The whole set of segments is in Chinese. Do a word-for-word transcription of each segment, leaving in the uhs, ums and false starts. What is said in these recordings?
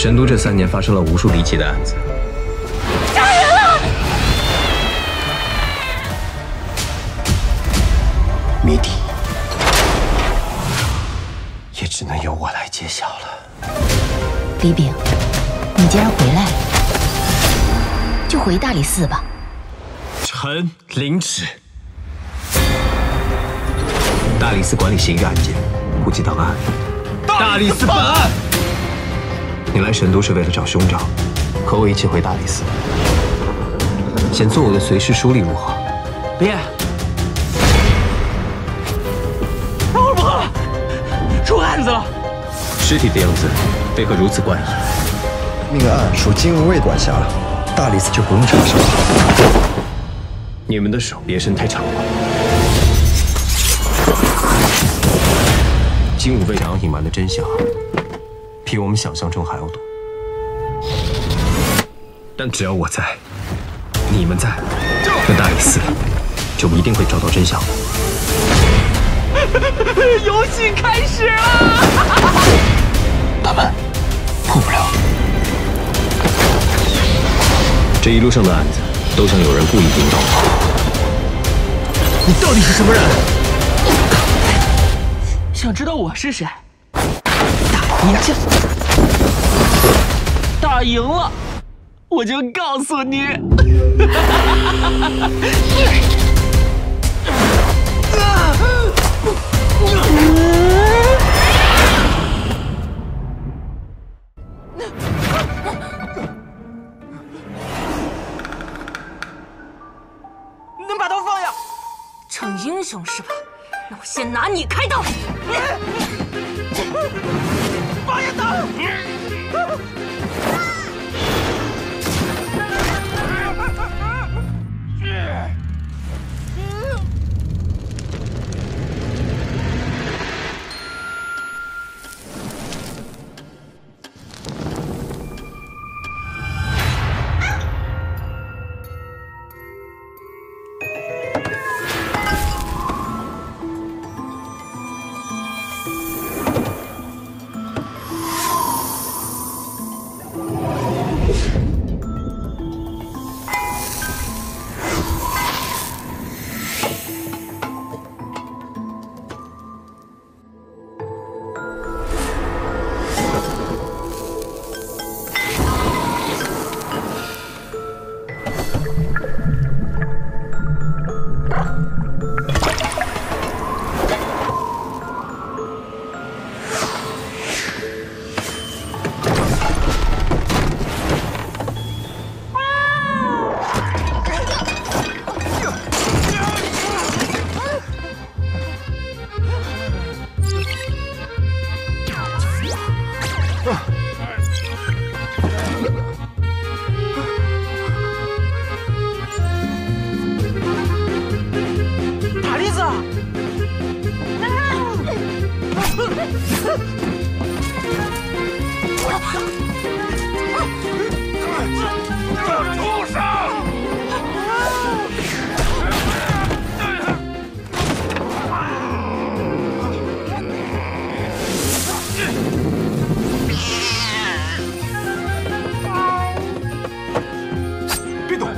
神都这三年发生了无数离奇的案子。 杀人了！ 谜底也只能由我来揭晓了。 李炳，你既然回来了，就回大理寺吧。 臣领旨。大理寺管理刑狱案件，户籍档案。大理寺办案。你来神都是为了找凶手，和我一起回大理寺。先做我的随侍书吏如何？ 别！让我不喝了，出案子了。 尸体的样子为何如此怪异？ 命案属金吾卫管辖，大理寺就不用查手。 你们的手别伸太长了。金吾卫想要隐瞒的真相，比我们想象中还要多。但只要我在，你们在，那大理寺就一定会找到真相。 游戏开始了！ 他们破不了。 这一路上的案子，都像有人故意引导我。你到底是什么人？ 想知道我是谁？打一架，打赢了，我就告诉你。能把刀放下？ 逞英雄是吧？那我先拿你开刀。 放下刀！大栗子，畜生！别动！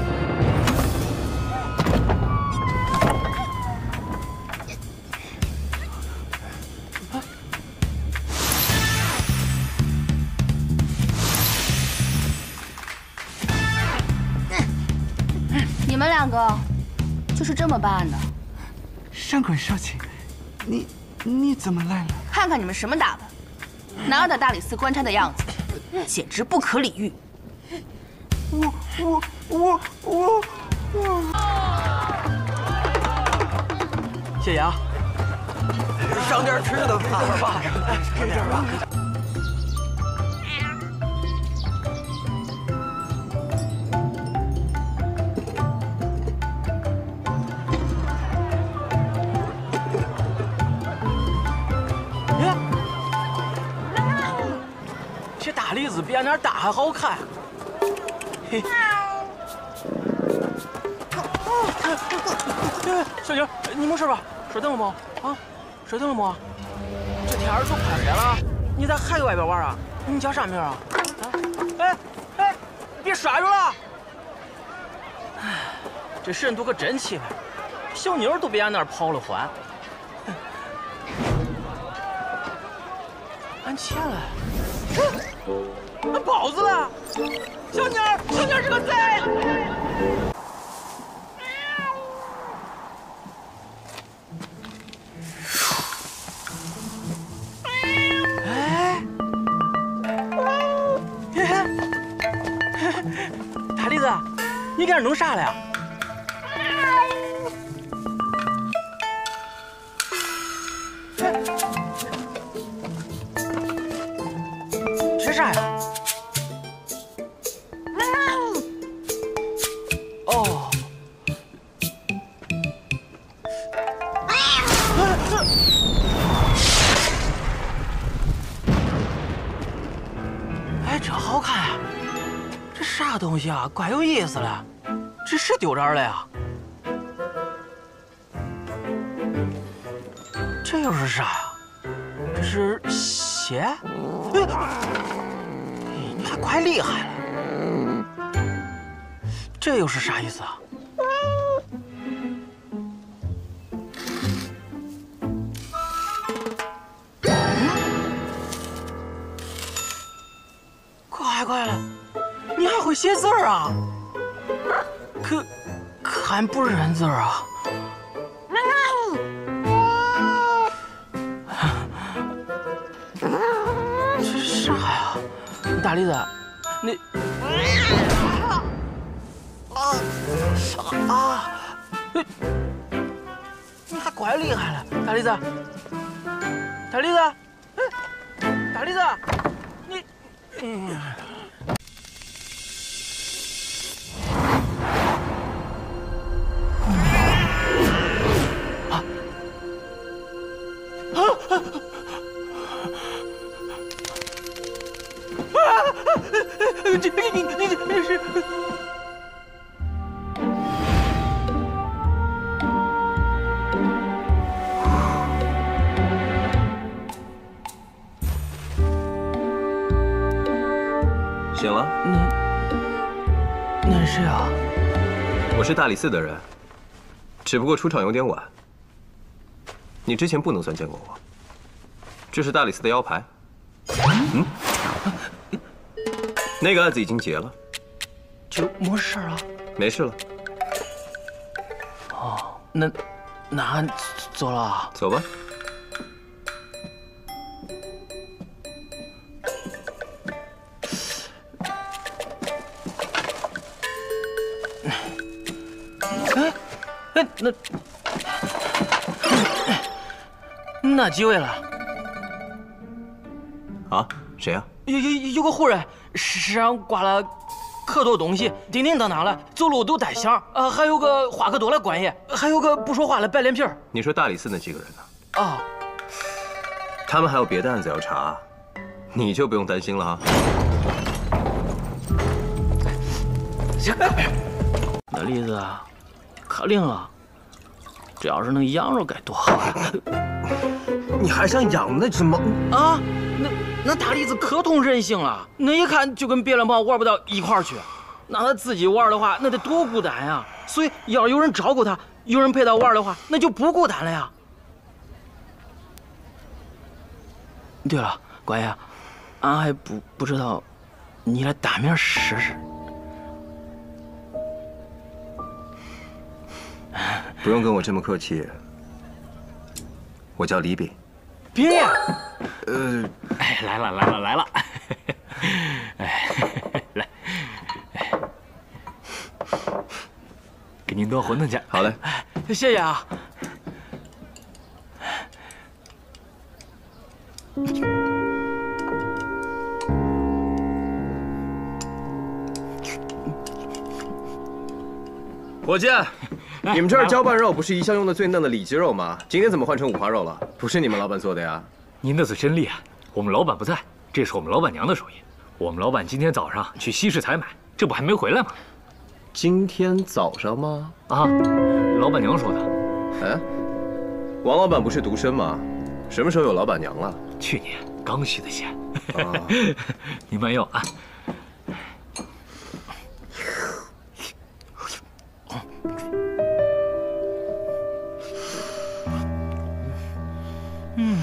你们两个就是这么办的？ 上官少卿，你你怎么来了？ 看看你们什么打扮，哪有在大理寺官差的样子，简直不可理喻。 我我我我我。 谢谢啊，上点吃的吧，给点吧。这大栗子比俺那大还好看。嘿。小gir你没事吧？摔疼了吗？啊，摔疼了吗？这天儿都快黑了，你咋还在外边玩啊？ 你叫啥名啊？啊？哎哎，别摔着了！哎，这神都可真气派，小妞都别俺那儿跑了欢。俺钱了，俺包子了！小妞，小妞是个贼！大栗子，你给俺弄啥了呀？吃啥呀？哦。哎，这好看呀！这啥东西啊？怪有意思了，这是丢这儿了呀？这又是啥呀？这是血？哎，你还怪厉害了。这又是啥意思啊？快快了！你还会写字儿啊？可可俺不认字啊！这啥呀？大栗子，你啊啊！你还怪厉害了，大栗子！大栗子，哎，大栗子，你嗯。这你你你这是？ 醒了？ 那那是谁啊？ 我是大理寺的人，只不过出场有点晚。你之前不能算见过我。这是大理寺的腰牌。嗯。那个案子已经结了， 就没事了。 没事了。 哦，那那俺走了啊。 走吧。 哎哎，那那几位了？ 啊？谁呀？ 有有有个户人。身上挂了可多东西，叮叮当当的，走路都带响。啊，还有个话可多的官爷，还有个不说话的白脸皮儿。 你说大理寺那几个人呢？ 啊， 他们还有别的案子要查，你就不用担心了哈。 那栗子可灵了，这要是能养着该多好啊！ 你还想养那只猫啊？那那大栗子可通人性了，那一看就跟别的猫玩不到一块儿去。那他自己玩的话，那得多孤单呀！所以要有人照顾他，有人陪他玩的话，那就不孤单了呀。对了，官爷，俺还不不知道你的大名是是？ 不用跟我这么客气，我叫李炳。 炳爷， 呃， 哎，来了来了来了，哎，来，哎，给您端馄饨去。 好嘞， 谢谢啊。 伙计，你们这儿浇拌肉不是一向用的最嫩的里脊肉吗？今天怎么换成五花肉了？不是你们老板做的呀？ 您的嘴真厉害，我们老板不在，这是我们老板娘的手艺。我们老板今天早上去西市采买，这不还没回来吗？ 今天早上吗？ 啊，老板娘说的。 哎，王老板不是独身吗？什么时候有老板娘了？ 去年。 刚洗的钱。 哦您慢用啊。 嗯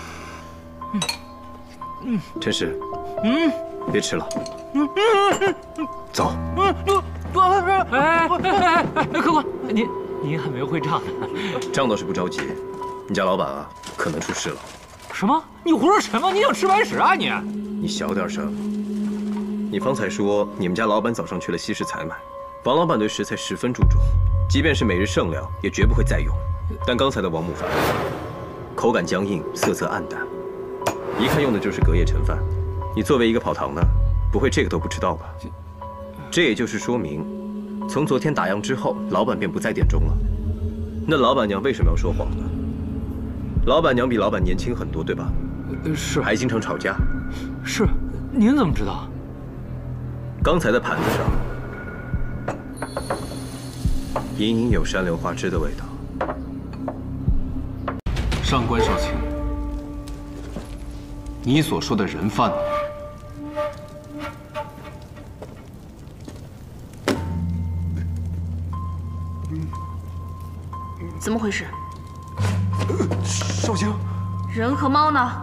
嗯，陈实，嗯，别吃了，嗯嗯嗯，走。 嗯，不不不，哎哎哎哎，客官，您您还没会账呢。 账倒是不着急，你家老板啊，可能出事了。 什么？你胡说什么？你想吃白屎啊你？ 你小点声。你方才说你们家老板早上去了西市采买，王老板对食材十分注重，即便是每日剩料，也绝不会再用。但刚才的王母饭，口感僵硬，色泽暗淡，一看用的就是隔夜陈饭。你作为一个跑堂的，不会这个都不知道吧？这也就是说明，从昨天打烊之后，老板便不在店中了。那老板娘为什么要说谎呢？老板娘比老板年轻很多，对吧？ 是， 还经常吵架。 是，您怎么知道？ 刚才的盘子上，隐隐有山硫花汁的味道。 上官少卿，你所说的人贩子， 怎么回事？ 少卿， 人和猫呢？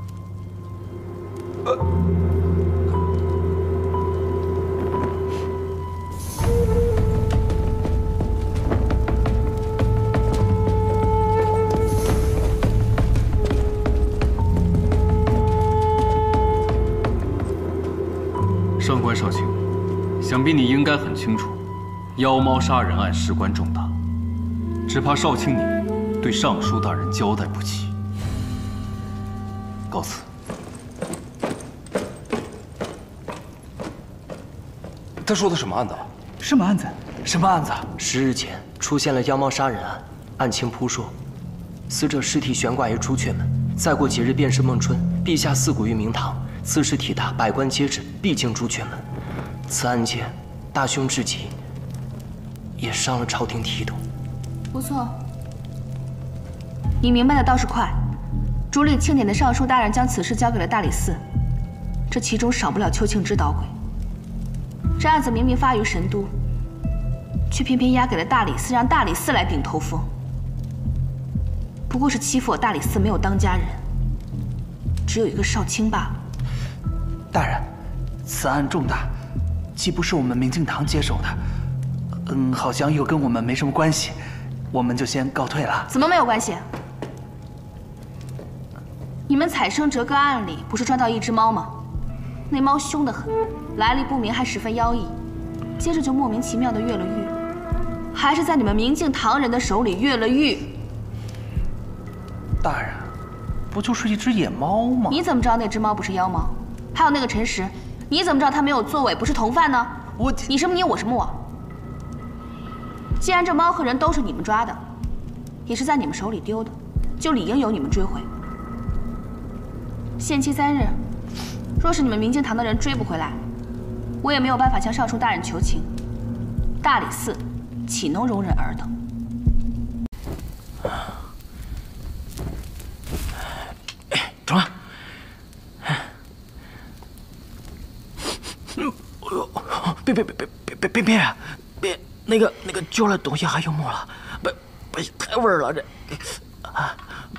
上官少卿，想必你应该很清楚，妖猫杀人案事关重大，只怕少卿你对尚书大人交代不起。告辞。他说的什么案子？ 什么案子？什么案子？ 十日前出现了妖猫杀人案，案情扑朔，死者尸体悬挂于朱雀门。再过几日便是孟春，陛下四顾于明堂，此事体大，百官皆知，必经朱雀门。此案件大凶至极，也伤了朝廷体统。 不错，你明白的倒是快。主理庆典的尚书大人将此事交给了大理寺，这其中少不了邱庆之捣鬼。这案子明明发于神都，却偏偏押给了大理寺，让大理寺来顶头风。不过是欺负我大理寺没有当家人，只有一个少卿罢了。 大人，此案重大，既不是我们明镜堂接手的，嗯，好像又跟我们没什么关系，我们就先告退了。 怎么没有关系？你们采生折割案里不是抓到一只猫吗？那猫凶得很，来历不明，还十分妖异，接着就莫名其妙的越了狱，还是在你们明镜堂人的手里越了狱。 大人，不就是一只野猫吗？ 你怎么知道那只猫不是妖猫？还有那个陈实，你怎么知道他没有作伪，不是同犯呢？ 我你什么你，我什么我？既然这猫和人都是你们抓的，也是在你们手里丢的，就理应由你们追回。限期三日，若是你们明镜堂的人追不回来，我也没有办法向尚书大人求情。大理寺岂能容忍尔等？ 中了。嗯，哎呦，别别别别别别别别别，那个那个嚼的东西还有沫了，不不太味儿了这。啊。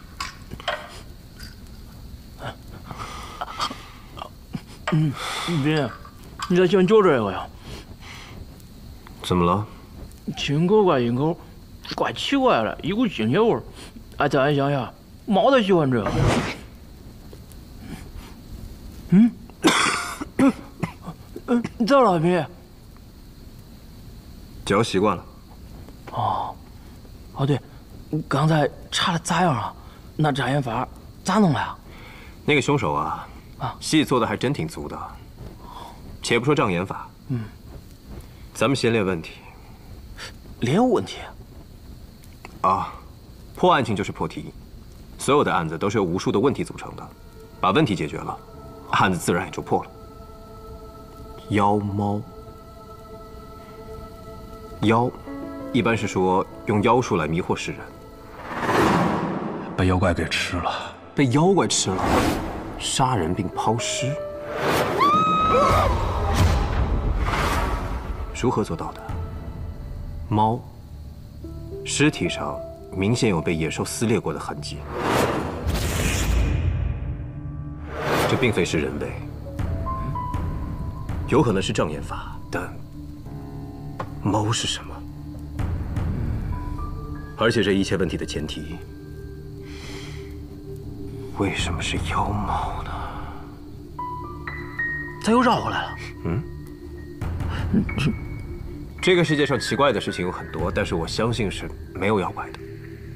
嗯，别，你再先嚼这个呀。 怎么了？ 进口怪进口，怪奇怪的，一股腥血味儿。哎，再想想，猫才喜欢这个。嗯，嗯，咋了，皮？ 嚼习惯了。 哦，哦对，刚才查的咋样了？那障眼法咋弄的呀？ 那个凶手啊，啊，戏做的还真挺足的。且不说障眼法，嗯，咱们先列问题。 列问题？ 啊，破案情就是破题，所有的案子都是由无数的问题组成的，把问题解决了，案子自然也就破了。妖猫，妖，一般是说用妖术来迷惑世人。 被妖怪给吃了。 被妖怪吃了？ 杀人并抛尸，如何做到的？猫，尸体上明显有被野兽撕裂过的痕迹，这并非是人为，有可能是障眼法，但猫是什么？而且这一切问题的前提，为什么是妖猫呢？ 他又绕回来了。 嗯，这个世界上奇怪的事情有很多，但是我相信是没有妖怪的。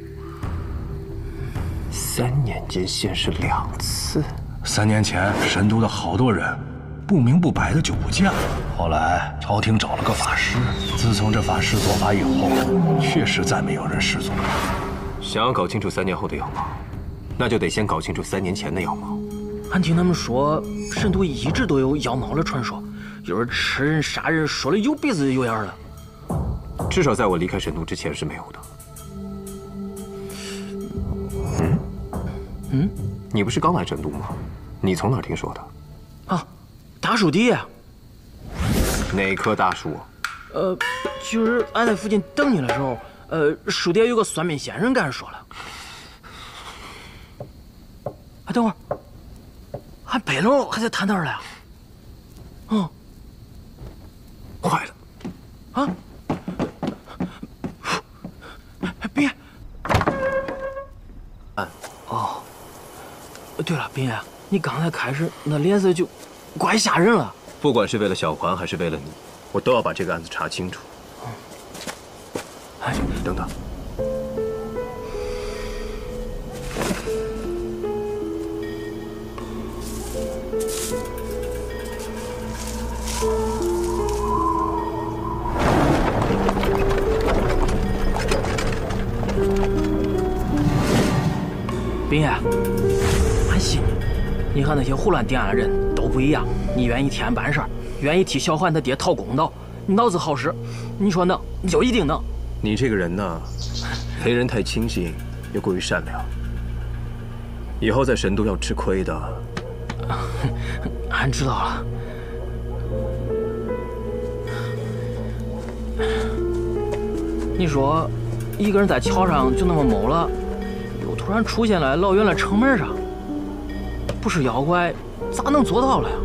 三年间现世两次。 三年前，神都的好多人不明不白的就不见了。后来朝廷找了个法师，自从这法师做法以后，确实再没有人失踪。 想要搞清楚三年后的妖猫，那就得先搞清楚三年前的妖猫。 俺听他们说，神都一直都有妖猫的传说，有人吃人、杀人，说的有鼻子有眼的。 至少在我离开神都之前是没有的。嗯嗯，你不是刚来神都吗？你从哪儿听说的？ 啊，大树底下。 哪棵大树？ 呃，就是俺在附近等你的时候，呃，树底下有个算命先生跟俺说了。啊，等会儿，俺背篓还在摊那儿了呀。嗯， 坏了， 啊！别！哦，对了，斌，你刚才开始那脸色就怪吓人了。 不管是为了小环还是为了你，我都要把这个案子查清楚。 哎， 等等。 斌爷，俺信你。你和那些胡乱点案的人都不一样，你愿意替俺办事儿，愿意替小环他爹讨公道，你脑子好使，你说能，你就一定能。 你这个人呢，为人太轻信，又过于善良，以后在神都要吃亏的。 俺知道了。你说，一个人在桥上就那么谋了，又突然出现在老远的城门上，不是妖怪，咋能做到了呀？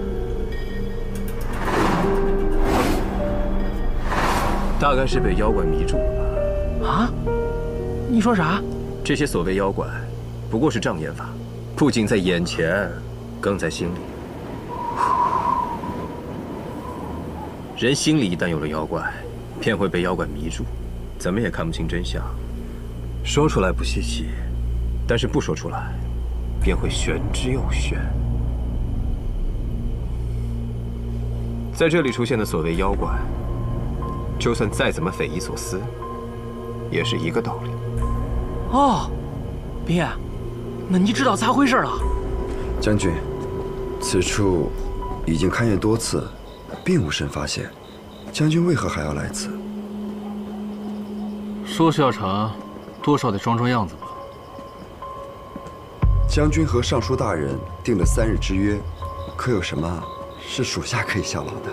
大概是被妖怪迷住了吧？ 啊？你说啥？ 这些所谓妖怪，不过是障眼法，不仅在眼前，更在心里。人心里一旦有了妖怪，便会被妖怪迷住，怎么也看不清真相。说出来不稀奇，但是不说出来，便会玄之又玄。在这里出现的所谓妖怪，就算再怎么匪夷所思，也是一个道理。 哦，斌，那你知道咋回事了？ 将军，此处已经勘验多次，并无甚发现，将军为何还要来此？ 说是要查，多少得装装样子吧。 将军和尚书大人定了三日之约，可有什么是属下可以效劳的？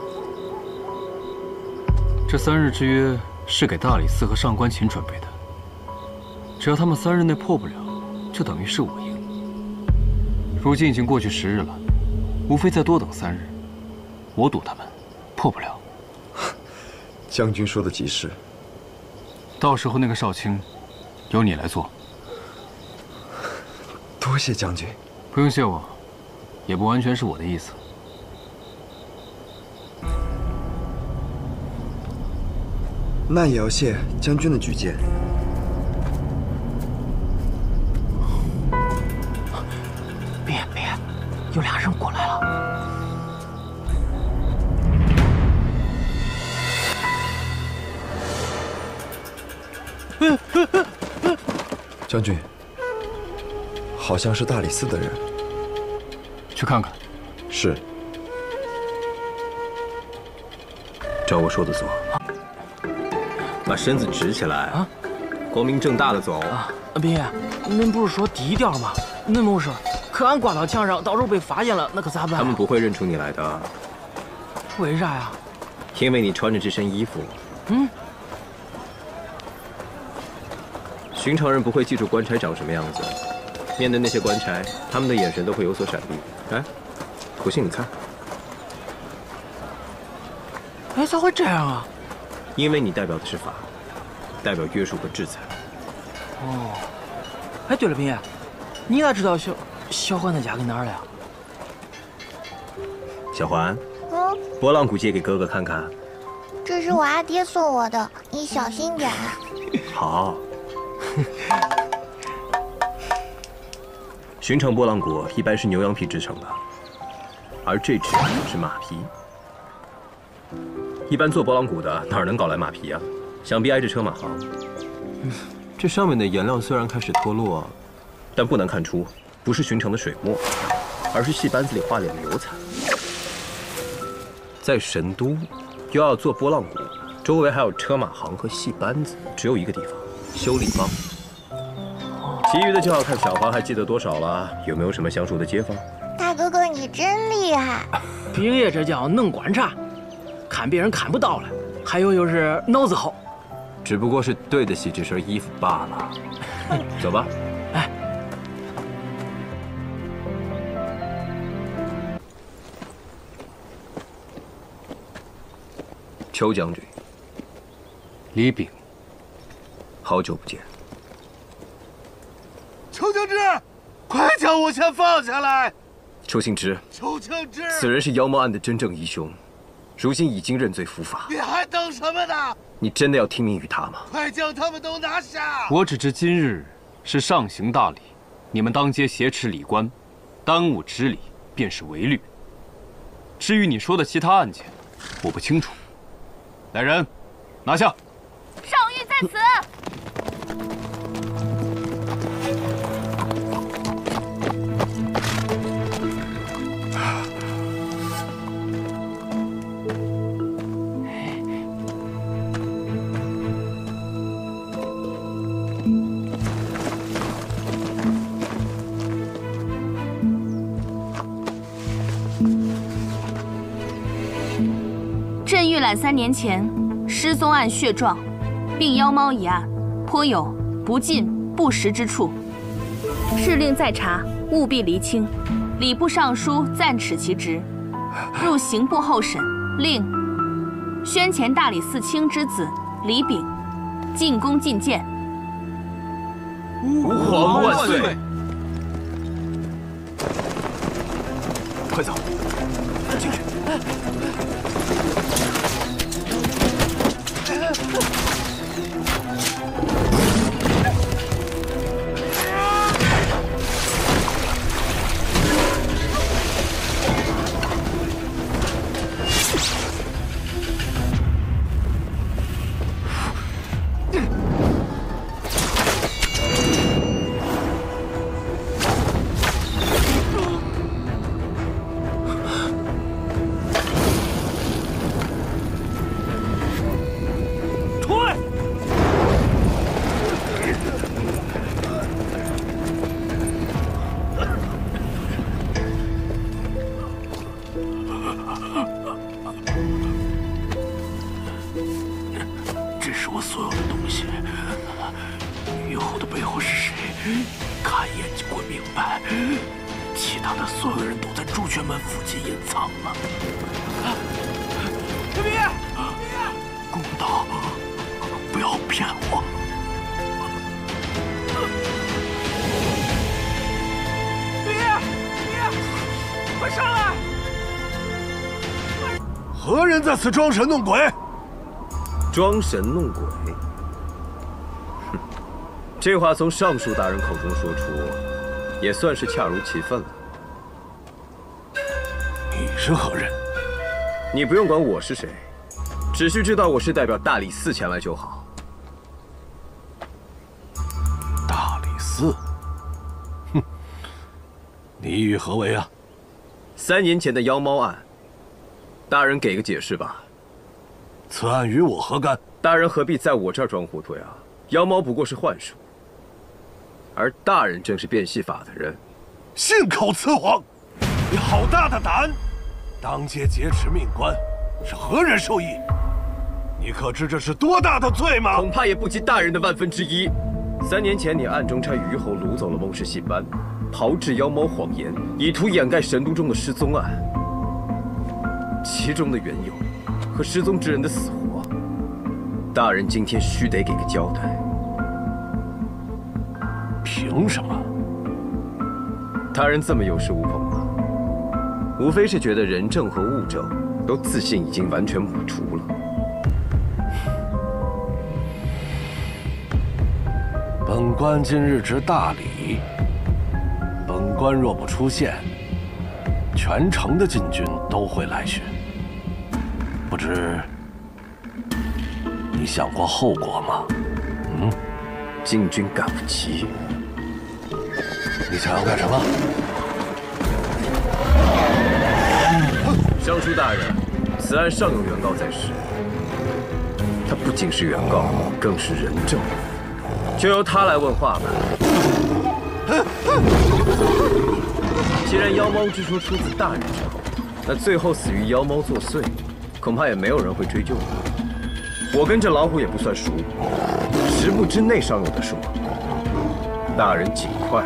这三日之约是给大理寺和上官琴准备的，只要他们三日内破不了，就等于是我赢。如今已经过去十日了，无非再多等三日。我赌他们破不了。 将军说的极是。 到时候那个少卿，由你来做。 多谢将军。 不用谢我，也不完全是我的意思。 那也要谢将军的举荐。 别别，有俩人过来了。 将军，好像是大理寺的人。 去看看。 是。 照我说的做，把身子直起来啊，光明正大的走。 啊，斌，恁不是说低调吗？恁没事， 可俺挂到墙上，到时候被发现了，那可咋办？ 他们不会认出你来的。 为啥呀？ 因为你穿着这身衣服。 嗯。 寻常人不会记住官差长什么样子，面对那些官差，他们的眼神都会有所闪避。哎，不信你看。 哎，咋会这样啊？ 因为你代表的是法，代表约束和制裁。 哦。哎，对了，平爷，你咋知道小小环的家搁哪儿了呀？ 小环。 嗯。 拨浪鼓借给哥哥看看。 这是我阿爹送我的，你小心点。 好。寻常拨浪鼓一般是牛羊皮制成的，而这只是马皮。一般做拨浪鼓的哪能搞来马皮啊？想必挨着车马行。这上面的颜料虽然开始脱落，但不难看出不是寻常的水墨，而是戏班子里画脸的油彩。在神都，又要做拨浪鼓，周围还有车马行和戏班子，只有一个地方。修理坊，其余的就要看小花还记得多少了。有没有什么相熟的街坊？ 大哥哥，你真厉害！ 平爷这叫能观察，看别人看不到了，还有就是脑子好。 只不过是对得起这身衣服罢了。走吧。 哎。 邱将军， 李炳。 好久不见， 邱敬之，快将我先放下来！ 邱敬之， 邱敬之， 此人是妖猫案的真正疑凶，如今已经认罪伏法。 你还等什么呢？ 你真的要听命于他吗？ 快将他们都拿下！ 我只知今日是上行大礼，你们当街挟持礼官，耽误执礼，便是违律。至于你说的其他案件，我不清楚。来人，拿下！ 上谕在此。朕预览三年前失踪案血状，并妖猫一案，颇有不尽不实之处。敕令再查，务必厘清。礼部尚书暂斥其职，入刑部候审，令宣前大理寺卿之子李炳进宫觐见。 吾皇万岁！快走，进去。 这是我所有的东西，玉后的背后是谁？看一眼就会明白。其他的所有人都在朱雀门附近隐藏了。 陈皮， 公道，不要骗我。 陈皮，你快上来！ 何人在此装神弄鬼？ 装神弄鬼？哼，这话从尚书大人口中说出，也算是恰如其分了。 你是何人？ 你不用管我是谁，只需知道我是代表大理寺前来就好。 大理寺？哼，你意欲何为啊？ 三年前的妖猫案，大人给个解释吧。 此案与我何干？ 大人何必在我这儿装糊涂呀？妖猫不过是幻术，而大人正是变戏法的人， 信口雌黄！你好大的胆！当街劫持命官，是何人授意？你可知这是多大的罪吗？ 恐怕也不及大人的万分之一。三年前，你暗中差虞侯掳走了孟氏戏班，炮制妖猫谎言，以图掩盖神都中的失踪案。其中的缘由和失踪之人的死活，大人今天须得给个交代。 凭什么？ 大人这么有恃无恐吗？无非是觉得人证和物证都自信已经完全抹除了。 本官今日值大礼，本官若不出现，全城的禁军都会来寻。不知你想过后果吗？嗯， 禁军赶不及。 你想要干什么？ 尚书大人，此案尚有原告在世，他不仅是原告，更是人证，就由他来问话吧。既然妖猫之说出自大人之口，那最后死于妖猫作祟，恐怕也没有人会追究你。我跟这老虎也不算熟，十步之内尚有的说。大人尽快。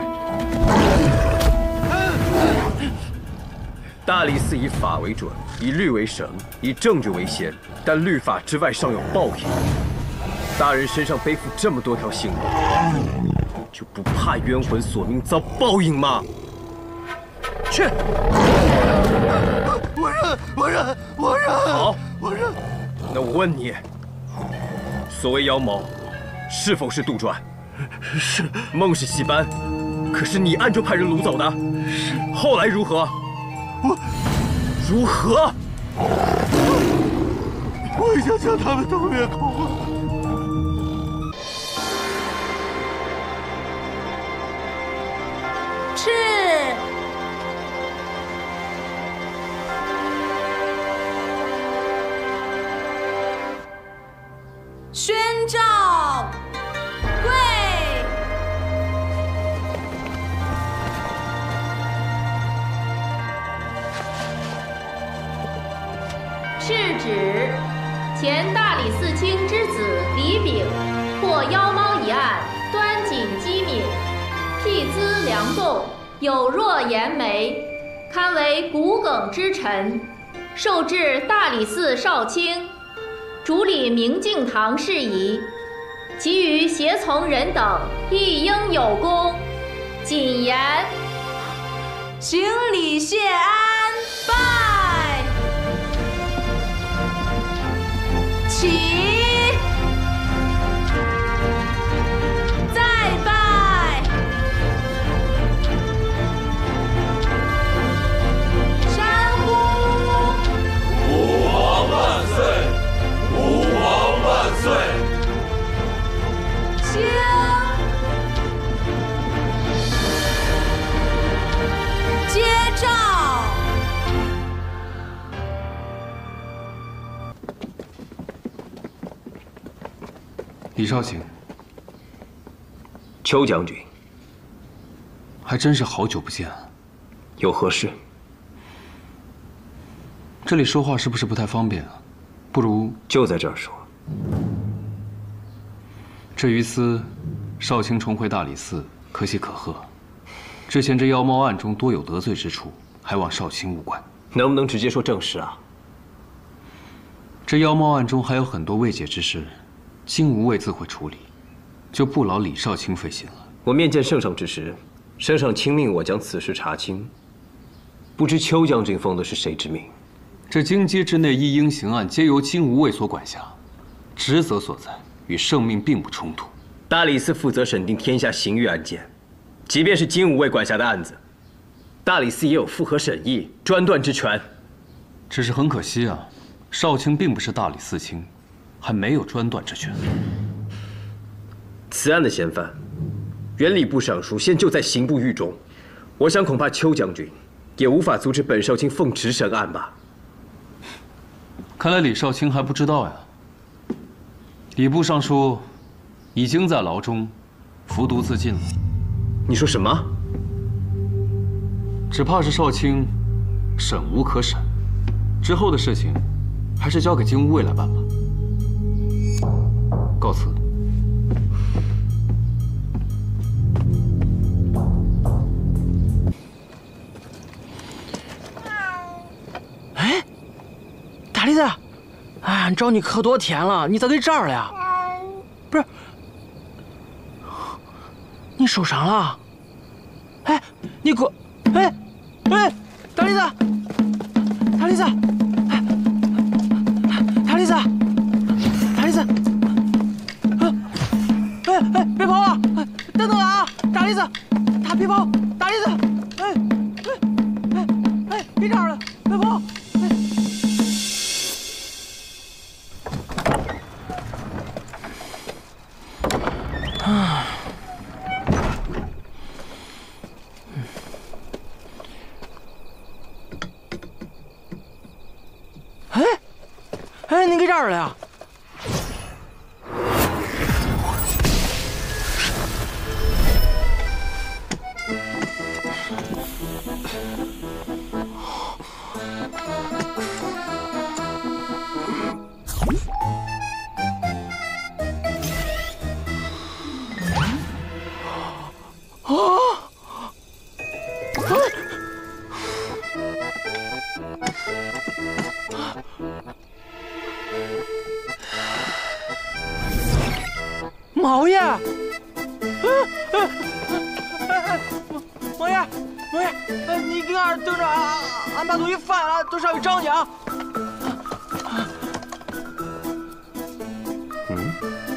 大理寺以法为准，以律为绳，以证据为先，但律法之外尚有报应。大人身上背负这么多条性命，就不怕冤魂索命遭报应吗？去！ 我认，我认，我认。 好， 我认。 那我问你，所谓妖猫，是否是杜撰？ 是。 孟氏戏班，可是你暗中派人掳走的？ 是。 后来如何？我如何？ 我已经将他们都灭口了。 是。宣召跪。 是指前大理寺卿之子李炳获妖猫一案，端谨机敏，辟资良动，有若颜眉，堪为骨梗之臣，受至大理寺少卿，主理明镜堂事宜，其余胁从人等亦应有功。谨言。 行礼谢安，拜。起，再拜，山呼， 吾王万岁，吾王万岁。 清，接诏。 李少卿， 邱将军， 还真是好久不见啊！ 有何事？ 这里说话是不是不太方便啊？不如就在这儿说。 这于私，少卿重回大理寺，可喜可贺。之前这妖猫案中多有得罪之处，还望少卿勿怪。 能不能直接说正事啊？ 这妖猫案中还有很多未解之事。金无畏自会处理，就不劳李少卿费心了。 我面见圣上之时，圣上亲命我将此事查清，不知邱将军奉的是谁之命？ 这京街之内一应刑案皆由金无畏所管辖，职责所在与圣命并不冲突。 大理寺负责审定天下刑狱案件，即便是金无畏管辖的案子，大理寺也有复核审议、专断之权。 只是很可惜啊，少卿并不是大理寺卿。还没有专断之权。 此案的嫌犯，原礼部尚书现就在刑部狱中，我想恐怕邱将军也无法阻止本少卿奉职审案吧。 看来李少卿还不知道呀。礼部尚书已经在牢中服毒自尽了。 你说什么？ 只怕是少卿审无可审，之后的事情还是交给金吾卫来办吧。告辞。 哎，大栗子，哎，俺找你可多天了，你咋给这儿了呀？不是，你受伤了？哎，你给我，哎，哎，大栗子，大栗子，哎，大栗子，大栗子，哎哎，别跑啊！等等啊，大栗子，他别跑，大栗子，哎哎哎哎，别这儿了，别跑！啊。哎，哎，你给这儿了呀？毛爷，嗯嗯，哎哎，毛爷，毛爷，哎，你搁那儿等着啊，俺把东西翻了，到上去找你啊。 嗯。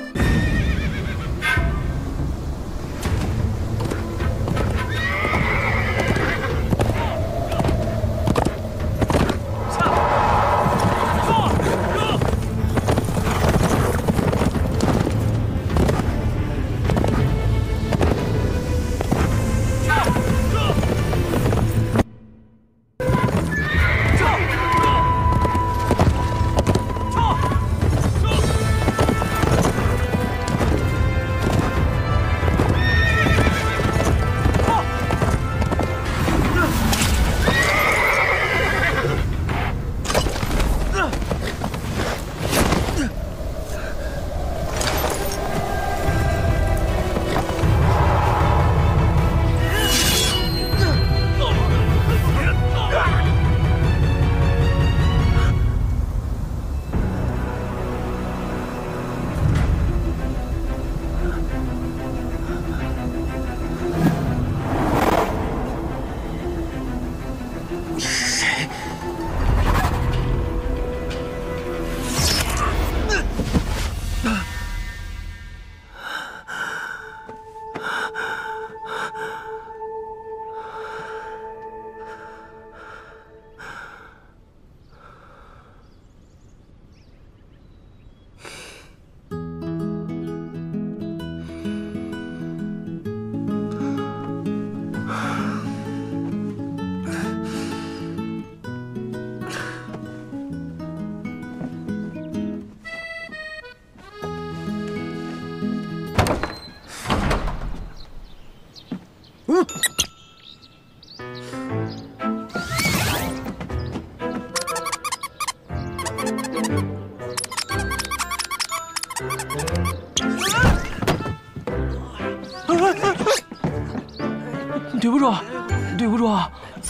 对不住，对不住啊，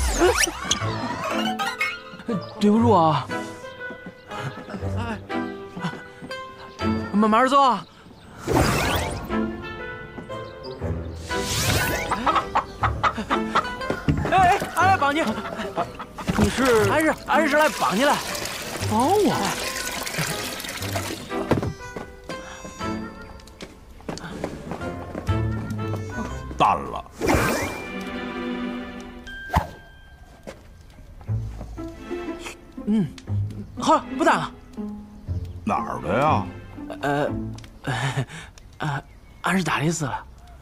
对不住啊，慢慢走啊。哎哎，俺来帮你。你是？俺是俺是来帮你来。帮我？ 淡了。 嗯，好了，不淡了。 哪儿的呀？ 呃，呃，俺是大理寺的。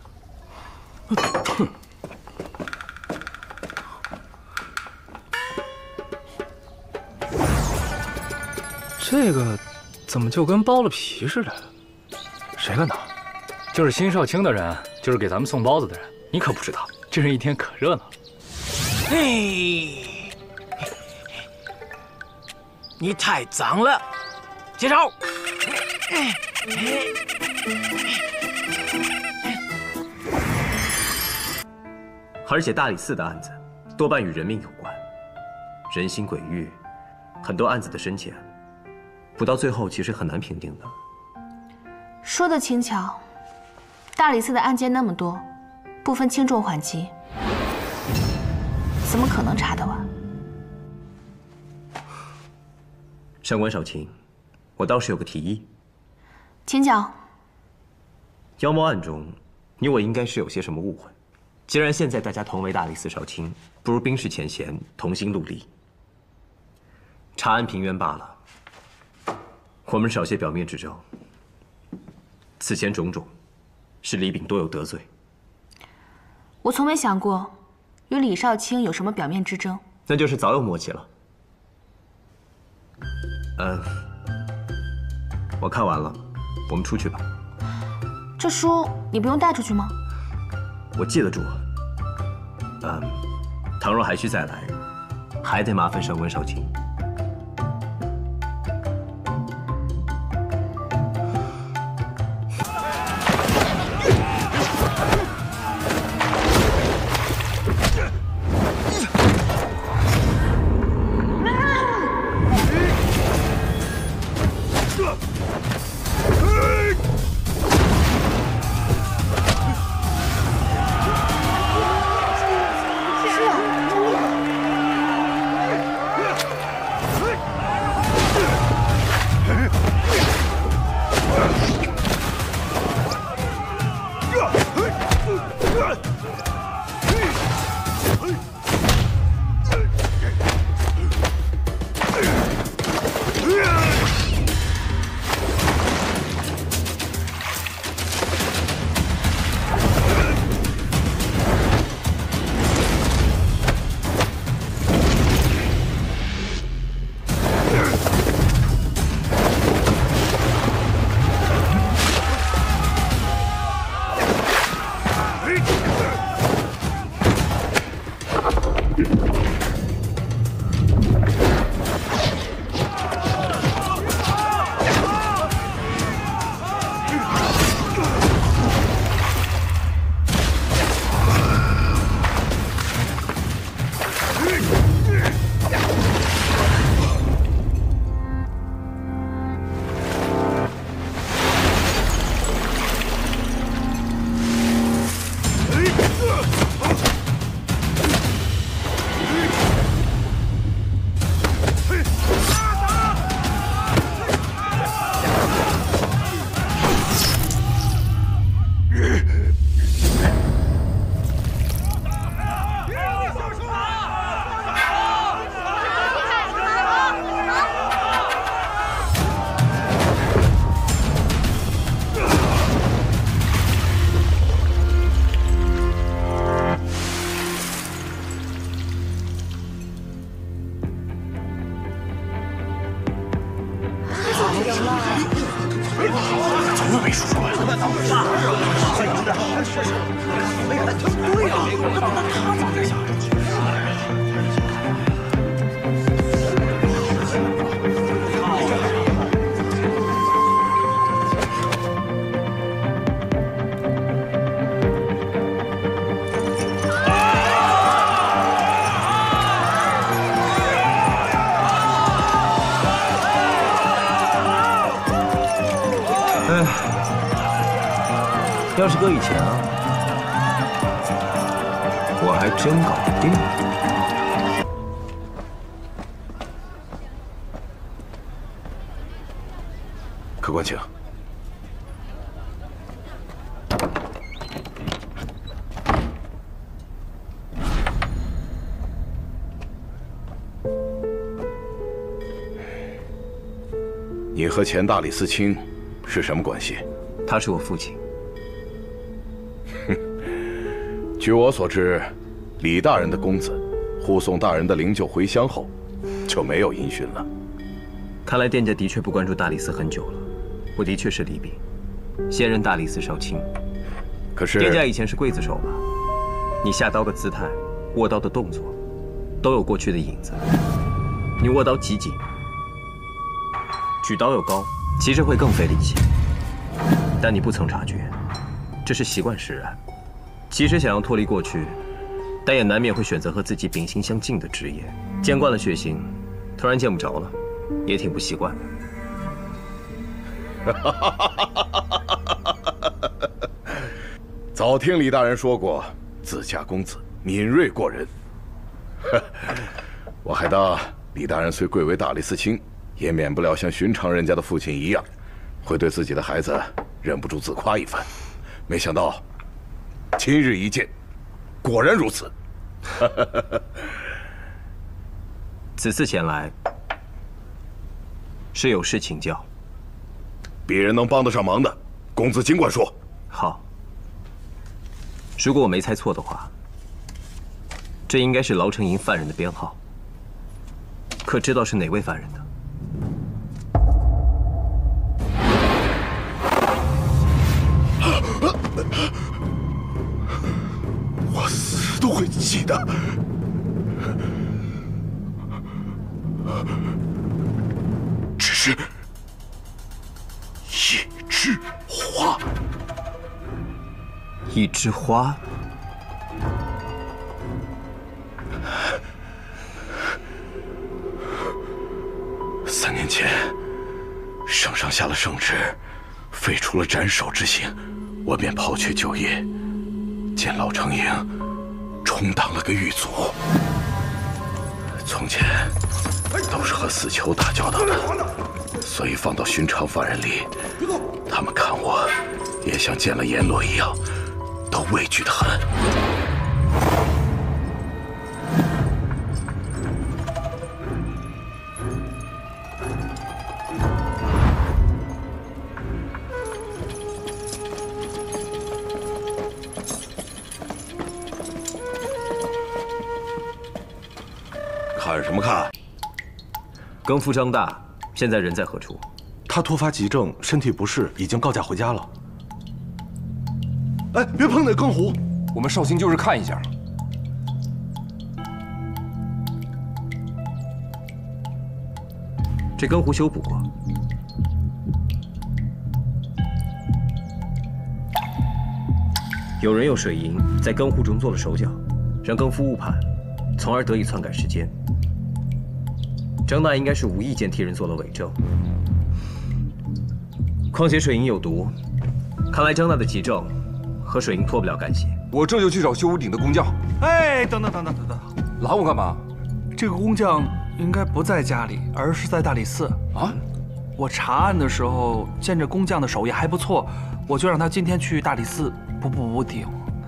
这个怎么就跟剥了皮似的？谁干的？就是新少卿的人，就是给咱们送包子的人。你可不知道，这人一天可热闹了。 嘿，你太脏了，接招！ 而且大理寺的案子多半与人命有关，人心鬼域，很多案子的深浅，不到最后其实很难评定的。 说的轻巧，大理寺的案件那么多，不分轻重缓急，怎么可能查得完？ 上官少卿，我倒是有个提议， 请讲。 妖猫案中，你我应该是有些什么误会。既然现在大家同为大理寺少卿，不如冰释前嫌，同心戮力，查案平冤罢了。我们少些表面之争。此前种种，是李炳多有得罪。 我从没想过与李少卿有什么表面之争， 那就是早有默契了。嗯，我看完了，我们出去吧。 这书你不用带出去吗？ 我记得住。嗯，倘若还需再来，还得麻烦上官少卿。 要是搁以前啊，我还真搞不定。 客官请。你和前大理寺卿是什么关系？ 他是我父亲。 据我所知，李大人的公子护送大人的灵柩回乡后，就没有音讯了。 看来店家的确不关注大理寺很久了。我的确是李炳，现任大理寺少卿。 可是店家以前是刽子手吧？你下刀的姿态，握刀的动作， 都有过去的影子。你握刀极紧，举刀又高，其实会更费力气。但你不曾察觉，这是习惯使然。其实想要脱离过去，但也难免会选择和自己秉性相近的职业。见惯了血腥，突然见不着了，也挺不习惯的。 早听李大人说过，自家公子敏锐过人。我还当李大人虽贵为大理寺卿，也免不了像寻常人家的父亲一样，会对自己的孩子忍不住自夸一番。没想到，今日一见，果然如此。 此次前来，是有事请教。 别人能帮得上忙的，公子尽管说。 好。如果我没猜错的话，这应该是牢城营犯人的编号。可知道是哪位犯人的？ 我死都会记得。只是。 一枝花， 一枝花。 三年前，圣上下了圣旨，废除了斩首之刑，我便抛却旧业，进老城营，充当了个狱卒。从前都是和死囚打交道的。 所以放到寻常犯人里，他们看我，也像见了阎罗一样，都畏惧得很。 看什么看？ 更夫张大。 现在人在何处？ 他突发急症，身体不适，已经告假回家了。 哎，别碰那更湖！ 我们绍兴就是看一下。 这更湖修补过。有人用水银在更湖中做了手脚，让更夫误判，从而得以篡改时间。 张大应该是无意间替人做了伪证，况且水银有毒，看来张大的急症和水银脱不了干系。 我这就去找修屋顶的工匠。 哎，等等等等等等， 拦我干嘛？ 这个工匠应该不在家里，而是在大理寺啊。我查案的时候见这工匠的手艺还不错，我就让他今天去大理寺补补屋顶。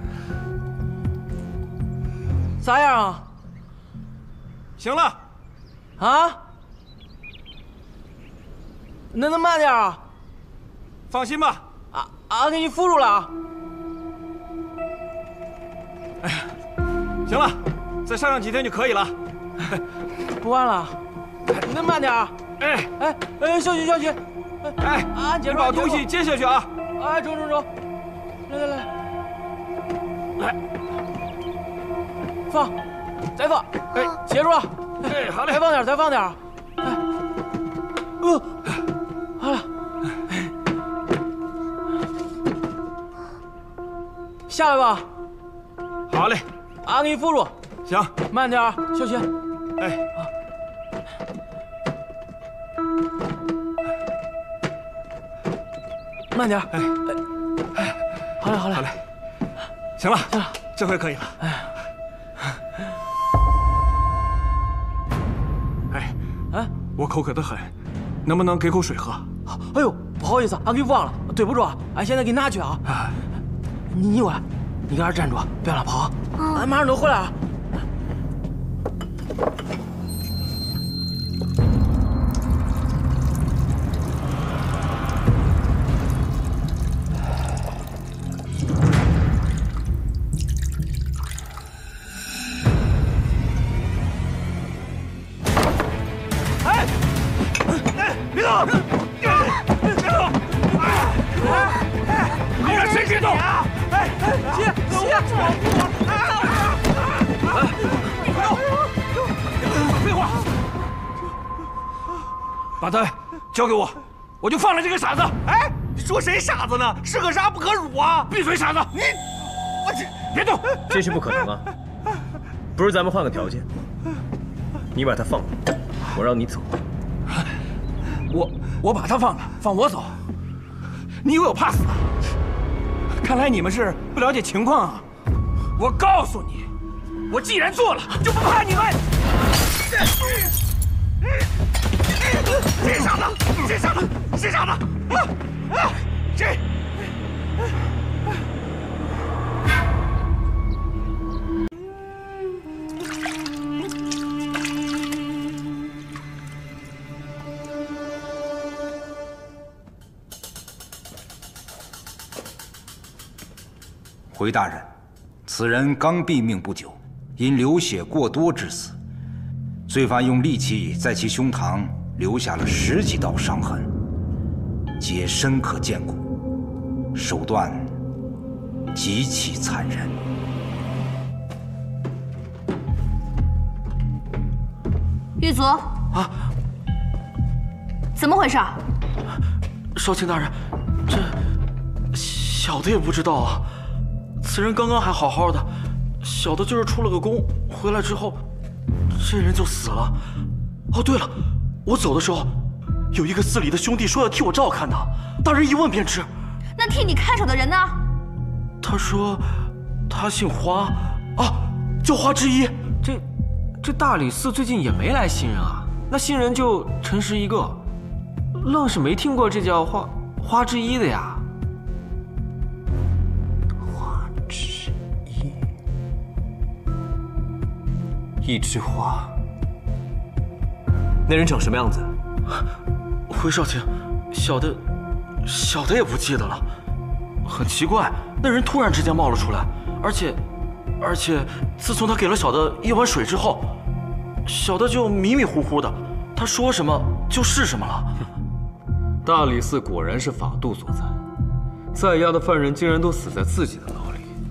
咋样啊？ 行了。 啊？能能慢点啊！ 放心吧， 啊啊，给你扶住了啊！ 哎呀，行了，再上上几天就可以了。 不晚了，能慢点啊！ 哎哎哎，小心小心！ 哎， 啊， 你把东西接下去啊！ 哎，走走走，来来来，来，放，再放，哎，接住了。 哎，好嘞， 再放点，再放点。哎，呃，好了，下来吧。 好嘞， 俺给你扶住。 行， 慢点，小心。 哎， 啊，慢点。哎哎，好嘞，好嘞， 好嘞。行了， 行了， 这回可以了。哎。 啊， 我口渴得很，能不能给口水喝？ 哎呦，不好意思，俺给忘了，对不住啊，俺现在给你拿去啊。你你过来，你搁这站住，别乱跑，俺马上就回来啊。 别动！别动！你让谁别动？哎哎，起起！ 把他交给我，我就放了这个傻子。哎，说谁傻子呢？是可杀不可辱啊！闭嘴，傻子！你，我这别动！ 这是不可能啊！不如咱们换个条件，你把他放了，我让你走。 我我把他放了，放我走？你以为我怕死啊？看来你们是不了解情况啊！我告诉你，我既然做了，就不怕你们。谁傻子？谁傻子？谁傻子？啊啊！谁？ 回大人，此人刚毙命不久，因流血过多致死。罪犯用利器在其胸膛留下了十几道伤痕，皆深可见骨，手段极其残忍。 狱卒啊，怎么回事？ 少卿大人，这小的也不知道啊。此人刚刚还好好的，小的就是出了个宫，回来之后，这人就死了。哦，对了，我走的时候，有一个寺里的兄弟说要替我照看他，大人一问便知。 那替你看守的人呢？ 他说，他姓花，啊，叫花之一。 这，这大理寺最近也没来新人啊，那新人就陈实一个，愣是没听过这叫花花之一的呀。 一枝花，那人长什么样子？ 回少卿，小的，小的也不记得了。很奇怪，那人突然之间冒了出来，而且，而且自从他给了小的一碗水之后，小的就迷迷糊糊的，他说什么就是什么了。 大理寺果然是法度所在，在押的犯人竟然都死在自己的牢里。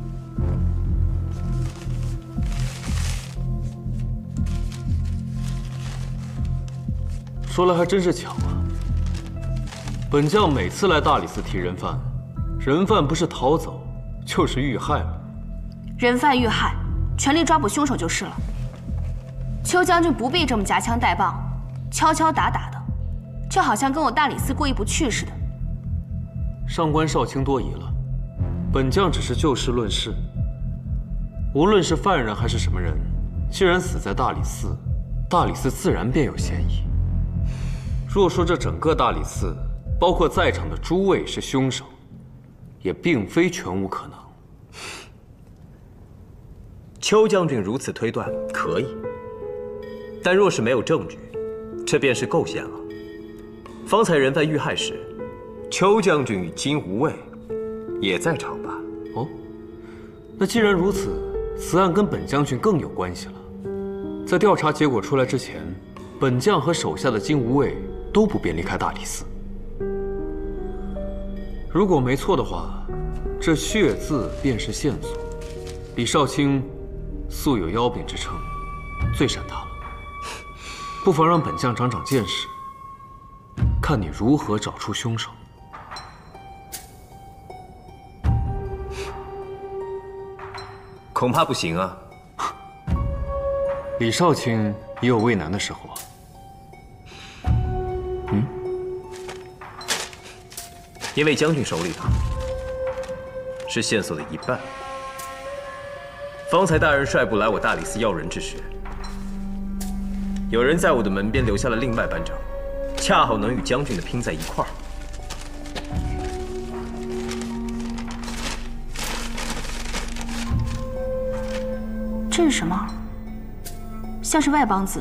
说来还真是巧啊！本将每次来大理寺提人犯，人犯不是逃走，就是遇害了。 人犯遇害，全力抓捕凶手就是了。邱将军不必这么夹枪带棒，敲敲打打的，就好像跟我大理寺过意不去似的。 上官少卿多疑了，本将只是就事论事。无论是犯人还是什么人，既然死在大理寺，大理寺自然便有嫌疑。若说这整个大理寺，包括在场的诸位是凶手，也并非全无可能。 邱将军如此推断可以，但若是没有证据，这便是构陷了。方才人犯遇害时，邱将军与金无畏也在场吧？ 哦，那既然如此，此案跟本将军更有关系了。在调查结果出来之前，本将和手下的金无畏都不便离开大理寺。如果没错的话，这血字便是线索。李少卿素有妖柄之称，最善他了。不妨让本将长长见识，看你如何找出凶手。 恐怕不行啊。 李少卿也有为难的时候啊。嗯， 因为将军手里的是线索的一半。方才大人率部来我大理寺要人之时，有人在我的门边留下了另外半张，恰好能与将军的拼在一块儿。 这是什么？像是外邦字。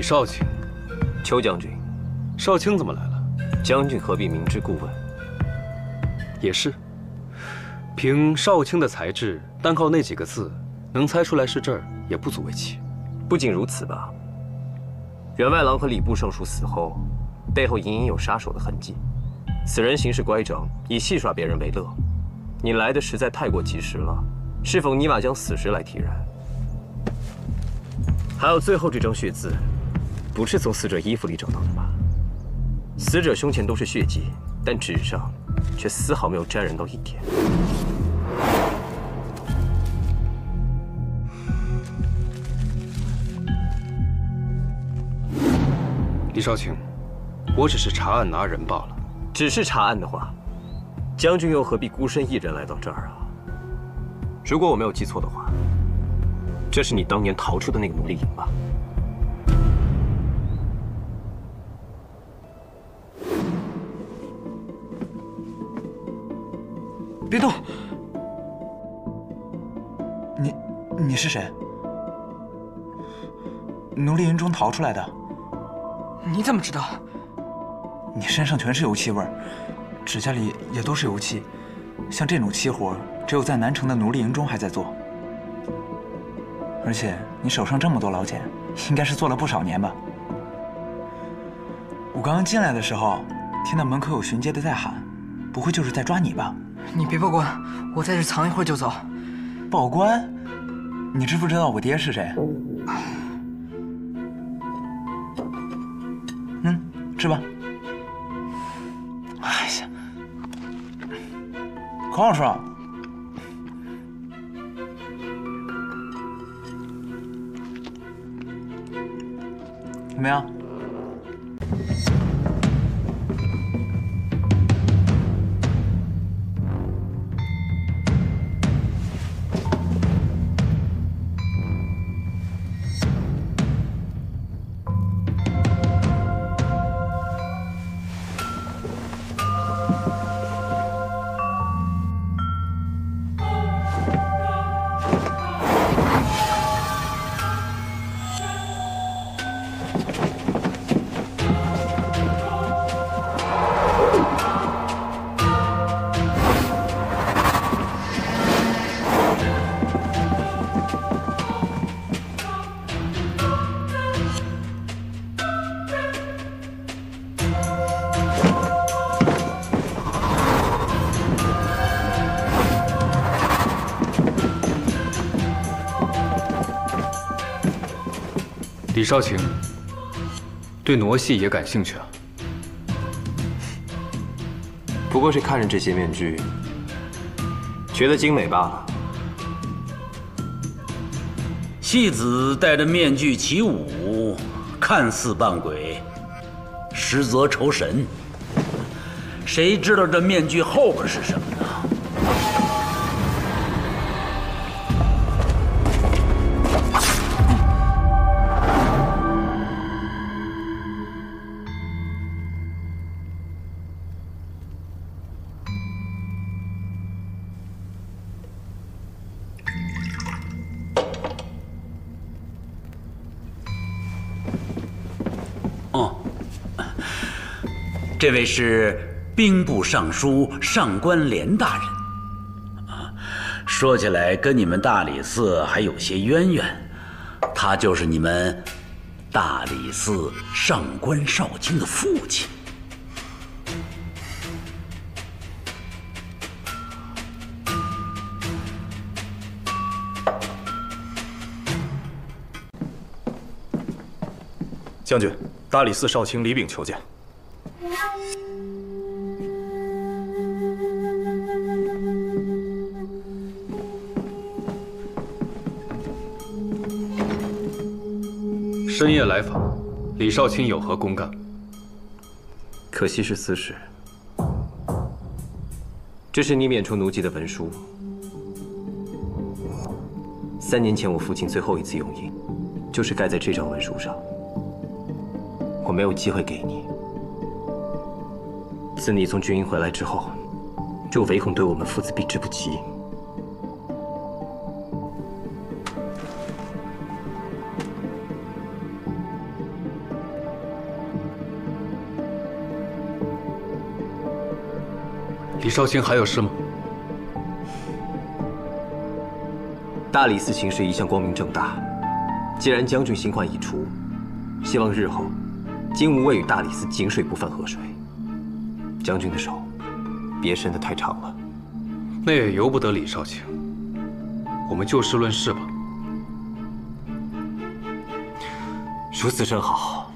少卿， 邱将军， 少卿怎么来了？ 将军何必明知故问？ 也是。凭少卿的才智，单靠那几个字，能猜出来是这儿，也不足为奇。 不仅如此吧，员外郎和礼部尚书死后，背后隐隐有杀手的痕迹。此人行事乖张，以戏耍别人为乐。你来的实在太过及时了，是否尼玛将死尸来替然？还有最后这张血字，不是从死者衣服里找到的吧？死者胸前都是血迹，但纸上却丝毫没有沾染到一点。 李少卿，我只是查案拿人罢了。 只是查案的话，将军又何必孤身一人来到这儿啊？如果我没有记错的话，这是你当年逃出的那个奴隶营吧？ 别动！你你是谁？奴隶营中逃出来的。 你怎么知道？ 你身上全是油漆味儿，指甲里也都是油漆。像这种漆活，只有在南城的奴隶营中还在做。而且你手上这么多老茧，应该是做了不少年吧？我刚刚进来的时候，听到门口有巡街的在喊，不会就是在抓你吧？ 你别报官，我在这藏一会儿就走。 报官？你知不知道我爹是谁？嗯，吃吧。哎呀，可好吃了。怎么样？ 李少卿对傩戏也感兴趣啊？ 不过是看着这些面具，觉得精美罢了。 戏子戴着面具起舞，看似扮鬼，实则酬神。谁知道这面具后边是什么呢？这位是兵部尚书上官廉大人，啊，说起来跟你们大理寺还有些渊源，他就是你们大理寺上官少卿的父亲。 将军，大理寺少卿李炳求见。 深夜来访，李少卿有何公干？ 可惜是私事。这是你免除奴籍的文书。三年前我父亲最后一次用印，就是盖在这张文书上。我没有机会给你。自你从军营回来之后，就唯恐对我们父子避之不及。 李少卿还有事吗？ 大理寺情势一向光明正大，既然将军新欢已除，希望日后金吾卫与大理寺井水不犯河水。将军的手，别伸得太长了。 那也由不得李少卿。我们就事论事吧。 如此正好。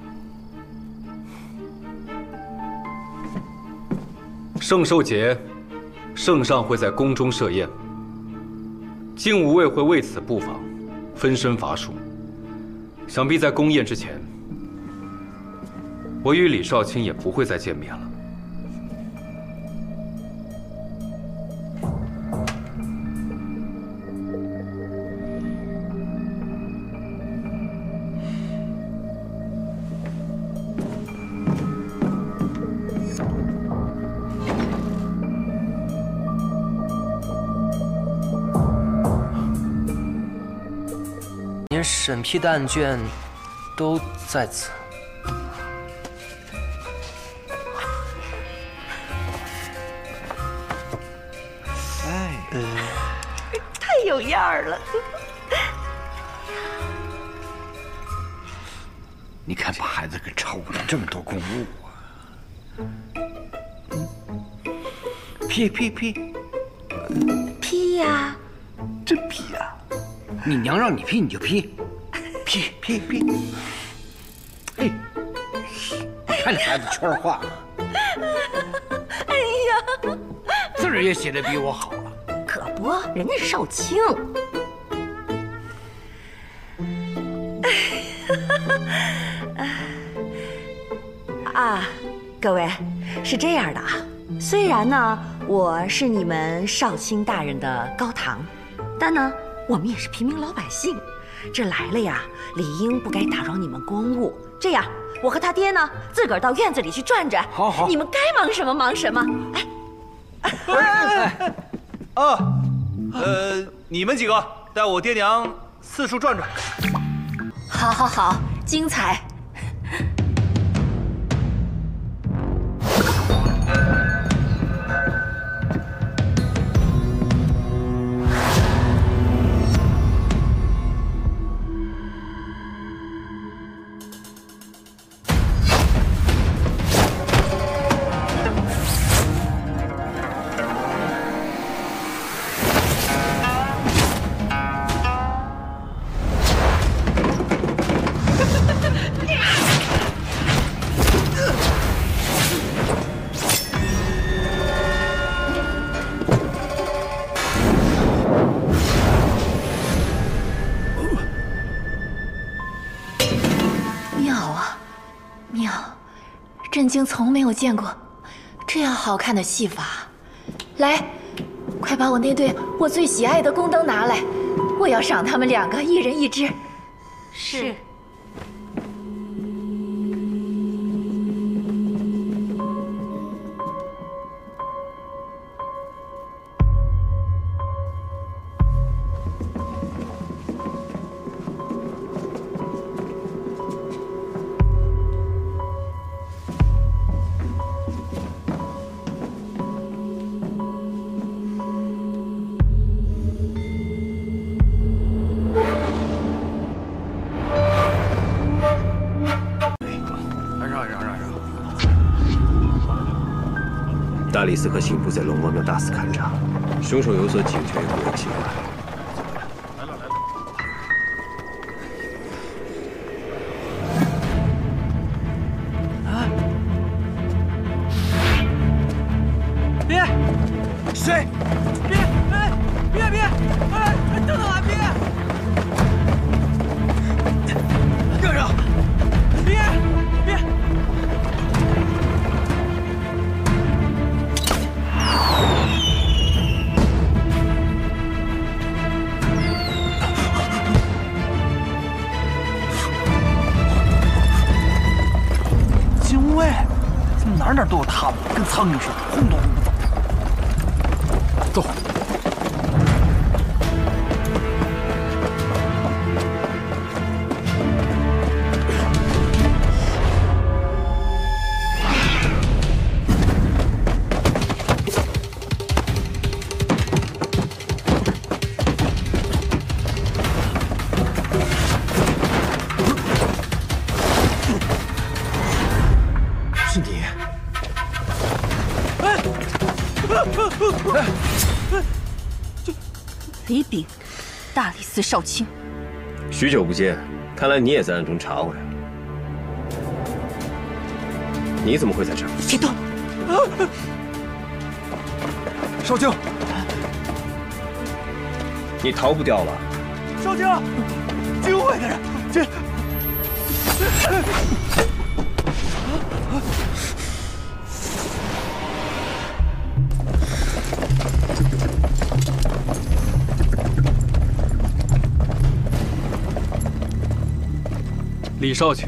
圣寿节，圣上会在宫中设宴，金吾卫会为此布防，分身乏术。想必在宫宴之前，我与李少卿也不会再见面了。 连审批的案卷都在此。 哎， 呃， 太有样儿了。 你看把孩子给抄了这么多公物啊！批批批批呀！ 真批呀！你娘让你批你就批，批批批！哎，看这孩子圈画了， 哎呀， 字儿也写的比我好了。 可不，人家是少卿。啊，各位，是这样的啊，虽然呢我是你们少卿大人的高堂，但呢我们也是平民老百姓，这来了呀，理应不该打扰你们公务。这样，我和他爹呢，自个儿到院子里去转转。 好好， 你们该忙什么忙什么。哎， 哎，啊，呃，你们几个带我爹娘四处转转。 好，好，好，精彩。 朕竟从没有见过这样好看的戏法。来，快把我那对我最喜爱的宫灯拿来，我要赏他们两个一人一只。 是。 大理寺和刑部在龙王庙大肆勘查，凶手有所警觉也不为奇怪。 啊！别！谁？别！哎！别别！哎！等等啊！别！跟上！别！别！ 喂，怎么哪哪都有他们，跟苍蝇似的，轰都轰不走。走。 李炳，大理寺少卿。 许久不见，看来你也在暗中查我呀？你怎么会在这儿？ 别动！ 少卿， 你逃不掉了。 少卿，精卫大人，这。 李少卿，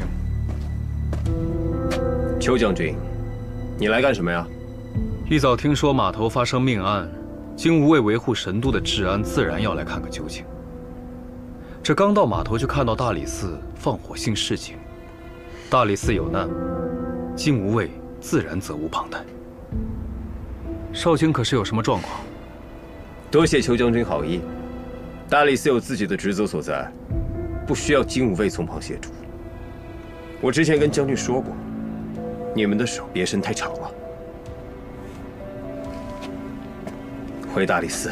邱将军，你来干什么呀？ 一早听说码头发生命案，经吾为维护神都的治安，自然要来看个究竟。这刚到码头，就看到大理寺放火兴示警，大理寺有难，经吾卫自然责无旁贷。少卿可是有什么状况？ 多谢邱将军好意，大理寺有自己的职责所在，不需要经吾卫从旁协助。 我之前跟将军说过，你们的手别伸太长了。回大理寺。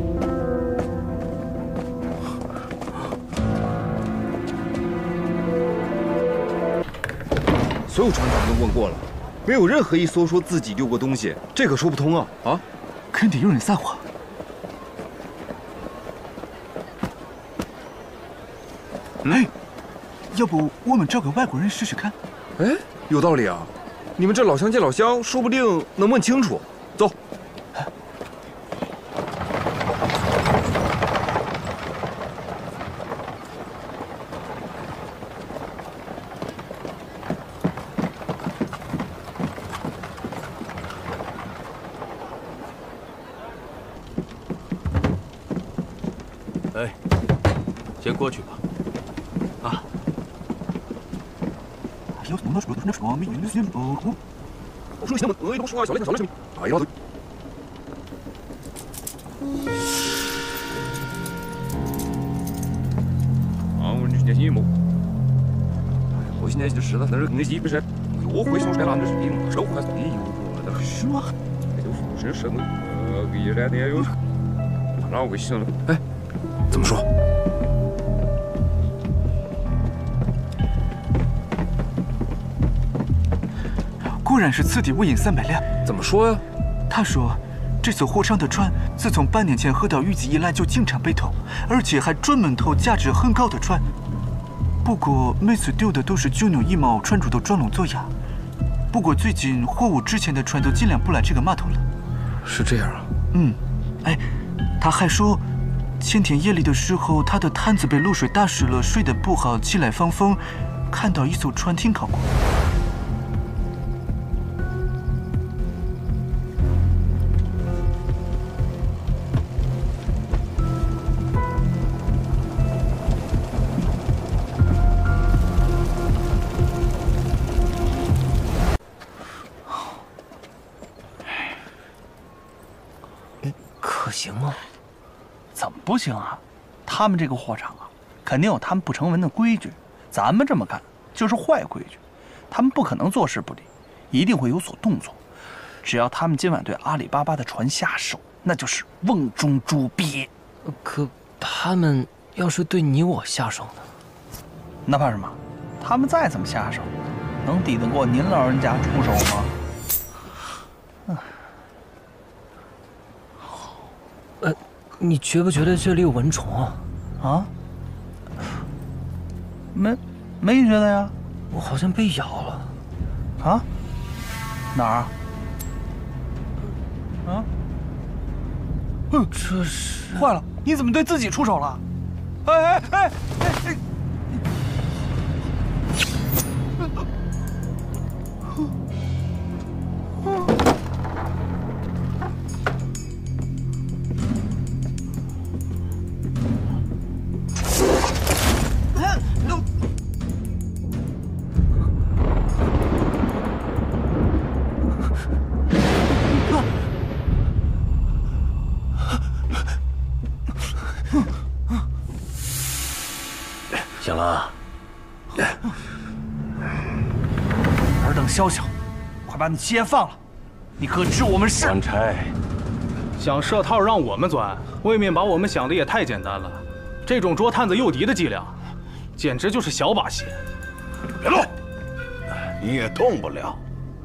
所有船长都问过了，没有任何一艘说自己丢过东西，这可说不通啊！啊， 肯定有人撒谎。哎。 要不我们找个外国人试试看？ 哎，有道理啊！你们这老乡见老乡，说不定能问清楚。走。 哎，先过去吧。 我说什么？呃，都说话小来小来什么？哎呀！啊，我你今天么？我现在就是了，但是那基本上，我会说出来了，那是比我手还是比我的。是吗？就是什么？呃，给来的有，那我行了。哎，怎么说？ 果然是此地无银三百两。 怎么说呀？ 他说，这艘货上的船自从半年前河道淤积以来就经常被偷，而且还专门偷价值很高的船。不过每次丢的都是九牛一毛，船主都装聋作哑。不过最近货物之前的船都尽量不来这个码头了。 是这样啊？ 嗯。哎，他还说，前天夜里的时候，他的毯子被露水打湿了，睡得不好，起来放风，看到一艘船停靠过。 可行吗？ 怎么不行啊？他们这个货场啊，肯定有他们不成文的规矩。咱们这么干就是坏规矩，他们不可能坐视不理，一定会有所动作。只要他们今晚对阿里巴巴的船下手，那就是瓮中捉鳖。 可他们要是对你我下手呢？ 那怕什么？他们再怎么下手，能抵得过您老人家出手吗？嗯。 呃，你觉不觉得这里有蚊虫啊？ 啊？没，没觉得呀。 我好像被咬了。 啊？哪儿？啊？嗯， 这是坏了！你怎么对自己出手了？哎哎哎哎哎！ 醒了， 尔等宵小，快把你解放了！你可知我们是？ 官差， 想设套让我们钻，未免把我们想的也太简单了。这种捉探子诱敌的伎俩，简直就是小把戏。 别动，你也动不了。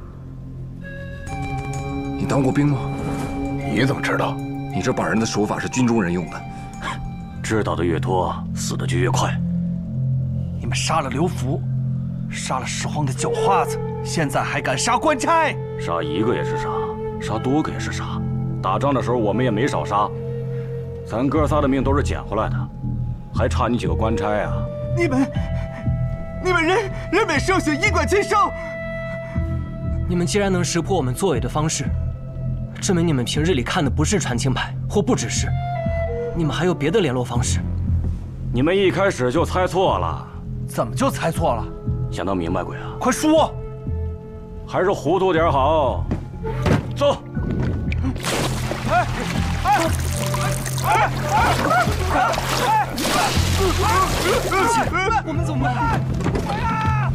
你当过兵吗？ 你怎么知道？ 你这绑人的手法是军中人用的。 知道的越多，死的就越快。 你们杀了刘福，杀了始皇的叫花子，现在还敢杀官差？ 杀一个也是杀，杀多个也是杀。打仗的时候我们也没少杀，咱哥仨的命都是捡回来的，还差你几个官差啊！ 你们，你们人人美圣贤，衣冠禽兽。 你们既然能识破我们作伪的方式，证明你们平日里看的不是传情牌，或不只是。你们还有别的联络方式？ 你们一开始就猜错了。 怎么就猜错了？ 想当明白鬼啊！ 快说！ 还是糊涂点好。走。 哎哎哎哎！我们怎么办？回来啊！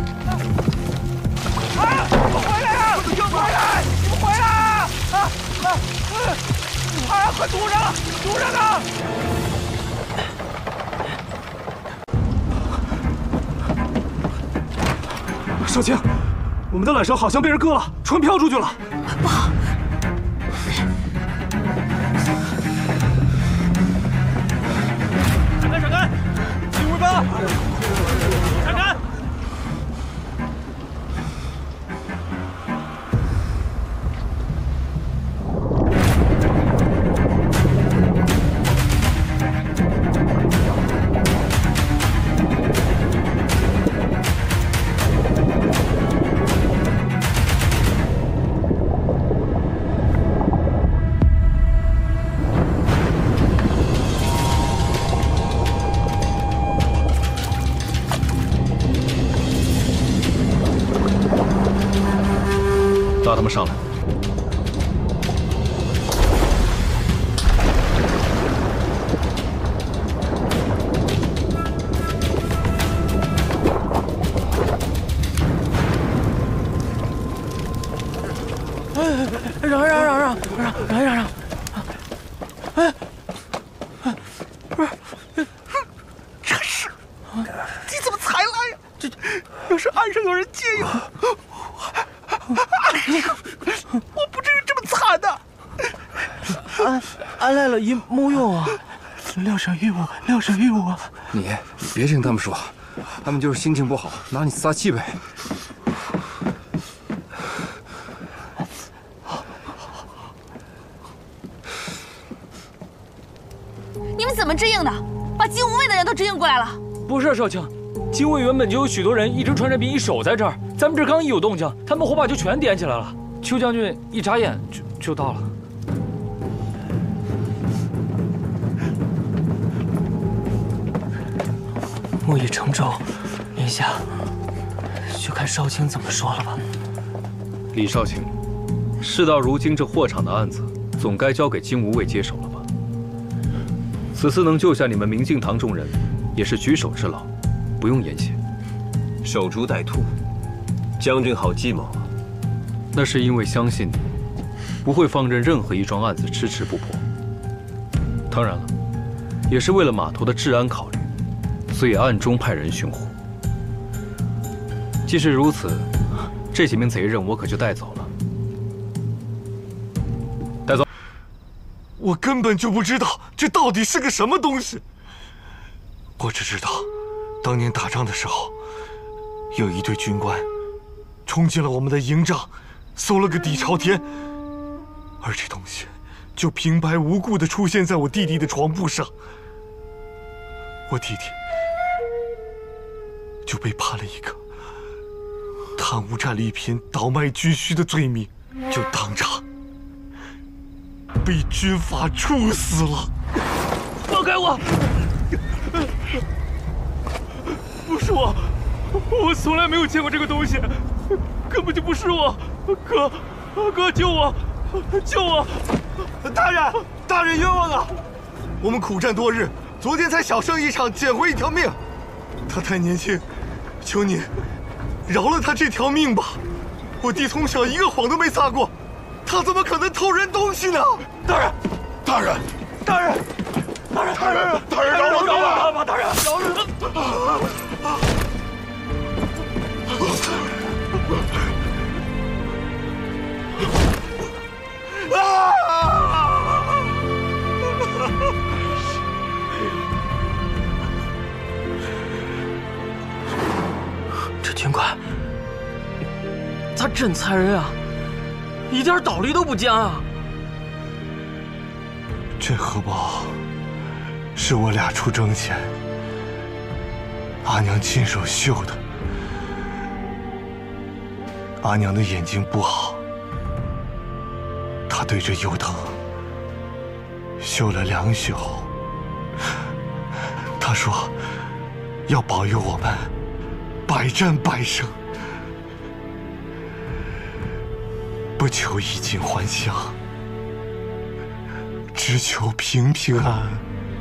啊！回来啊！你们回来！你们回来啊！啊啊！啊！快堵上了！堵上了！ 少卿，我们的缆绳好像被人割了，船飘出去了。 不好！ 闪开！闪开！金乌八！闪开！ 拉他们上来。 哎，让让让让让让让让！哎，不是， 这是你怎么才来呀？这要是岸上有人接应，我不至于这么惨的。 俺俺来了也没用啊！ 撂上玉物，撂上玉物啊！ 你你别听他们说，他们就是心情不好，拿你撒气呗。 你们怎么支应的？把金无畏的人都支应过来了？ 不是，少卿，金卫原本就有许多人一直穿着兵役守在这儿，咱们这刚一有动静，他们火把就全点起来了。邱将军一眨眼就就到了。 木已成舟，殿下，就看少卿怎么说了吧。 李少卿，事到如今，这货场的案子总该交给金无畏接手了吧？此次能救下你们明镜堂众人，也是举手之劳，不用言谢。 守株待兔，将军好计谋啊！ 那是因为相信你，不会放任任何一桩案子迟迟不破。当然了，也是为了码头的治安考虑，所以暗中派人巡护。既是如此，这几名贼人我可就带走了。带走。 我根本就不知道这到底是个什么东西。我只知道，当年打仗的时候，有一队军官冲进了我们的营帐，搜了个底朝天，而这东西就平白无故地出现在我弟弟的床铺上，我弟弟就被判了一个贪污占礼品、倒卖军需的罪名，就当场被军法处死了。 放开我！不是我，我从来没有见过这个东西，根本就不是我。哥，哥救我，救我！ 大人，大人冤枉啊！我们苦战多日，昨天才小胜一场，捡回一条命。他太年轻，求你饶了他这条命吧。我弟从小一个谎都没撒过， 他怎么可能偷人东西呢？大人，大人，大人，大人，大人，大人，饶了他吧！大人，饶了他！啊！ 这军官，他真残忍啊，一点道理都不讲啊！ 这荷包是我俩出征前阿娘亲手绣的。阿娘的眼睛不好，她对着油灯绣了两宿。她说要保佑我们百战百胜，不求衣锦还乡，只求平平安安。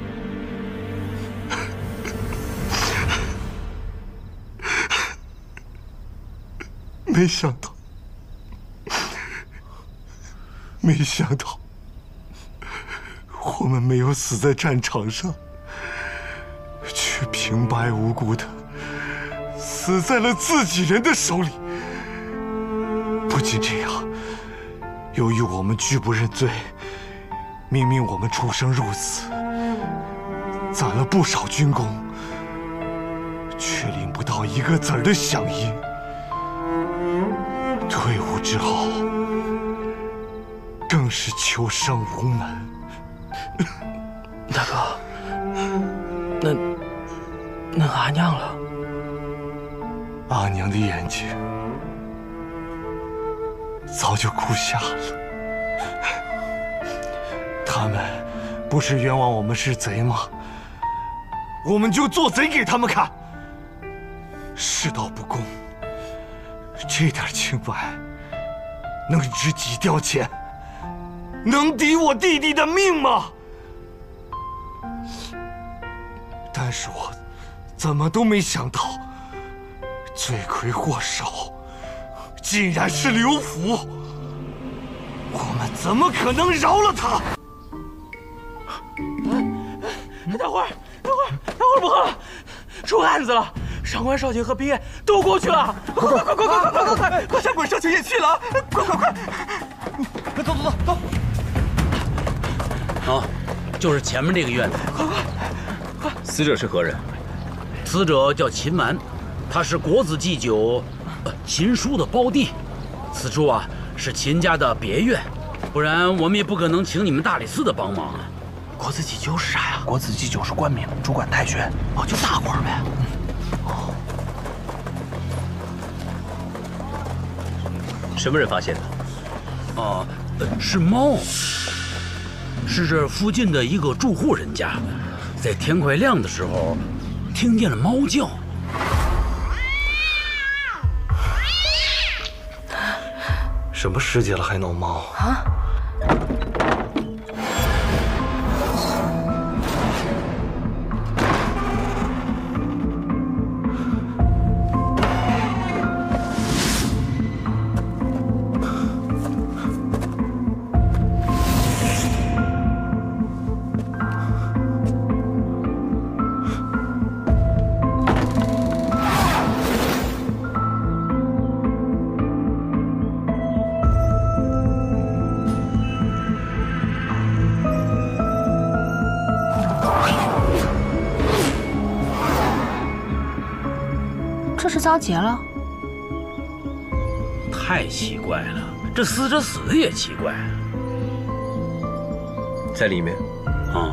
没想到，没想到，我们没有死在战场上，却平白无故的死在了自己人的手里。不仅这样，由于我们拒不认罪，明明我们出生入死，攒了不少军功，却领不到一个子儿的饗银。退伍之后，更是求生无门。 大哥，那那阿娘了？ 阿娘的眼睛早就哭瞎了。他们不是冤枉我们是贼吗？我们就做贼给他们看。世道不公，这点清白能值几吊钱？能抵我弟弟的命吗？但是我怎么都没想到，罪魁祸首竟然是刘福。我们怎么可能饶了他？ 大伙儿，大伙儿，大伙儿不喝了，出案子了！上官少卿和毕业都过去了，快快快快快快快快快！上官少卿也去了，快快快！快走走走走！ 啊，就是前面这个院子。 快快快！ 死者是何人？死者叫秦蛮，他是国子祭酒，呃，秦书的胞弟。此处啊是秦家的别院，不然我们也不可能请你们大理寺的帮忙啊。 国子祭酒是啥呀？国子祭酒是官名，主管太学。哦，就大官呗。 哦。什么人发现的？啊，是猫，是这附近的一个住户人家，在天快亮的时候，听见了猫叫。 什么世界了还闹猫啊？ 这是遭劫了？ 太奇怪了，这死者死的也奇怪。 在里面。 啊。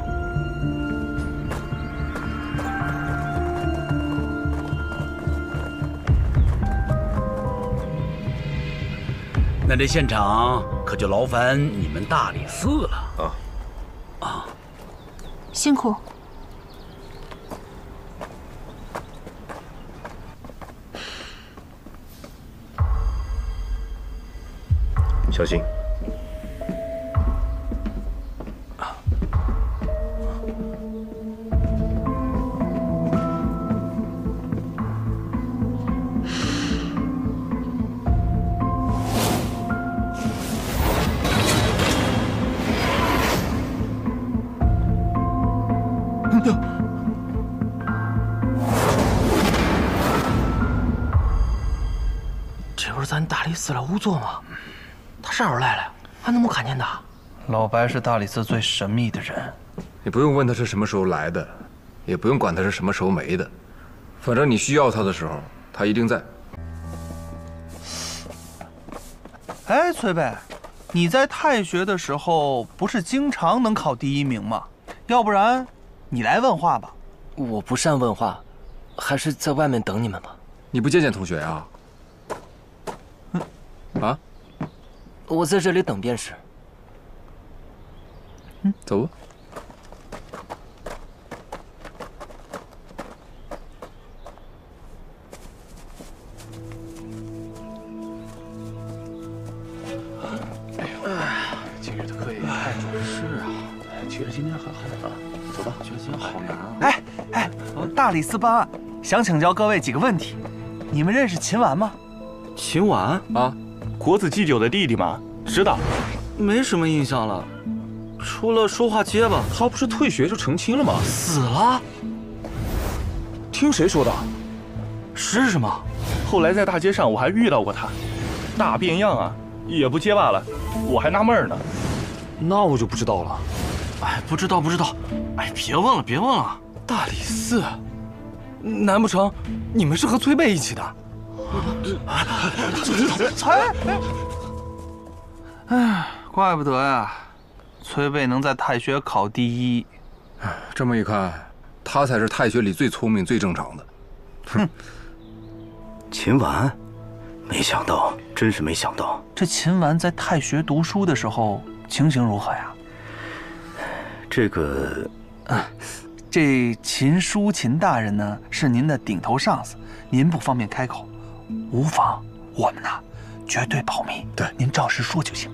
那这现场可就劳烦你们大理寺了啊！啊， 辛苦。 小心。 这不是咱大理寺的仵作吗？他啥时候来了？俺怎么没看见他？ 老白是大理寺最神秘的人。 你不用问他是什么时候来的，也不用管他是什么时候没的，反正你需要他的时候，他一定在。 哎，崔贝，你在太学的时候不是经常能考第一名吗？要不然，你来问话吧。 我不善问话，还是在外面等你们吧。 你不见见同学呀？啊？ 我在这里等便是。 嗯，走吧。 今日的课也太准是啊，觉得今天很好啊。走吧，觉得今天好难啊。哎哎，大理寺办案，想请教各位几个问题。你们认识秦完吗？ 秦完啊， 国子祭酒的弟弟吗？知道。 没什么印象了，除了说话结巴。 他不是退学就成亲了吗？ 死了？ 听谁说的？ 是什么？ 后来在大街上我还遇到过他，大变样啊，也不结巴了，我还纳闷呢。 那我就不知道了。哎，不知道不知道。哎，别问了别问了。 大理寺，难不成你们是和崔贝一起的？ 哎哎，哎，怪不得呀，崔贝能在太学考第一。 这么一看，他才是太学里最聪明、最正常的。 哼， 秦完，没想到，真是没想到， 这秦完在太学读书的时候情形如何呀？ 这个， 啊，这秦书秦大人呢是您的顶头上司，您不方便开口，无妨，我们呢绝对保密， 对， 您照实说就行。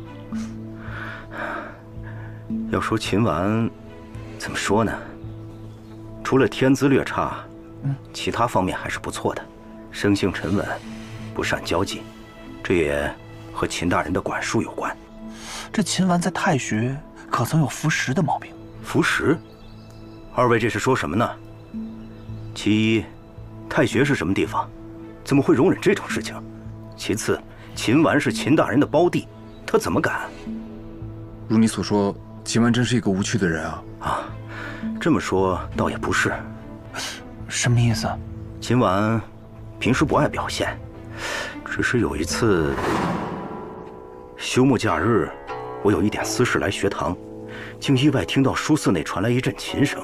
要说秦完，怎么说呢？除了天资略差，嗯，其他方面还是不错的，生性沉稳，不善交际，这也和秦大人的管束有关。 这秦完在太学可曾有服食的毛病？ 服食？二位这是说什么呢？其一，太学是什么地方？怎么会容忍这种事情？其次，秦完是秦大人的胞弟，他怎么敢？ 如你所说，秦完真是一个无趣的人啊！ 啊，这么说倒也不是。 什么意思？ 秦完平时不爱表现，只是有一次休沐假日，我有一点私事来学堂，竟意外听到书肆内传来一阵琴声。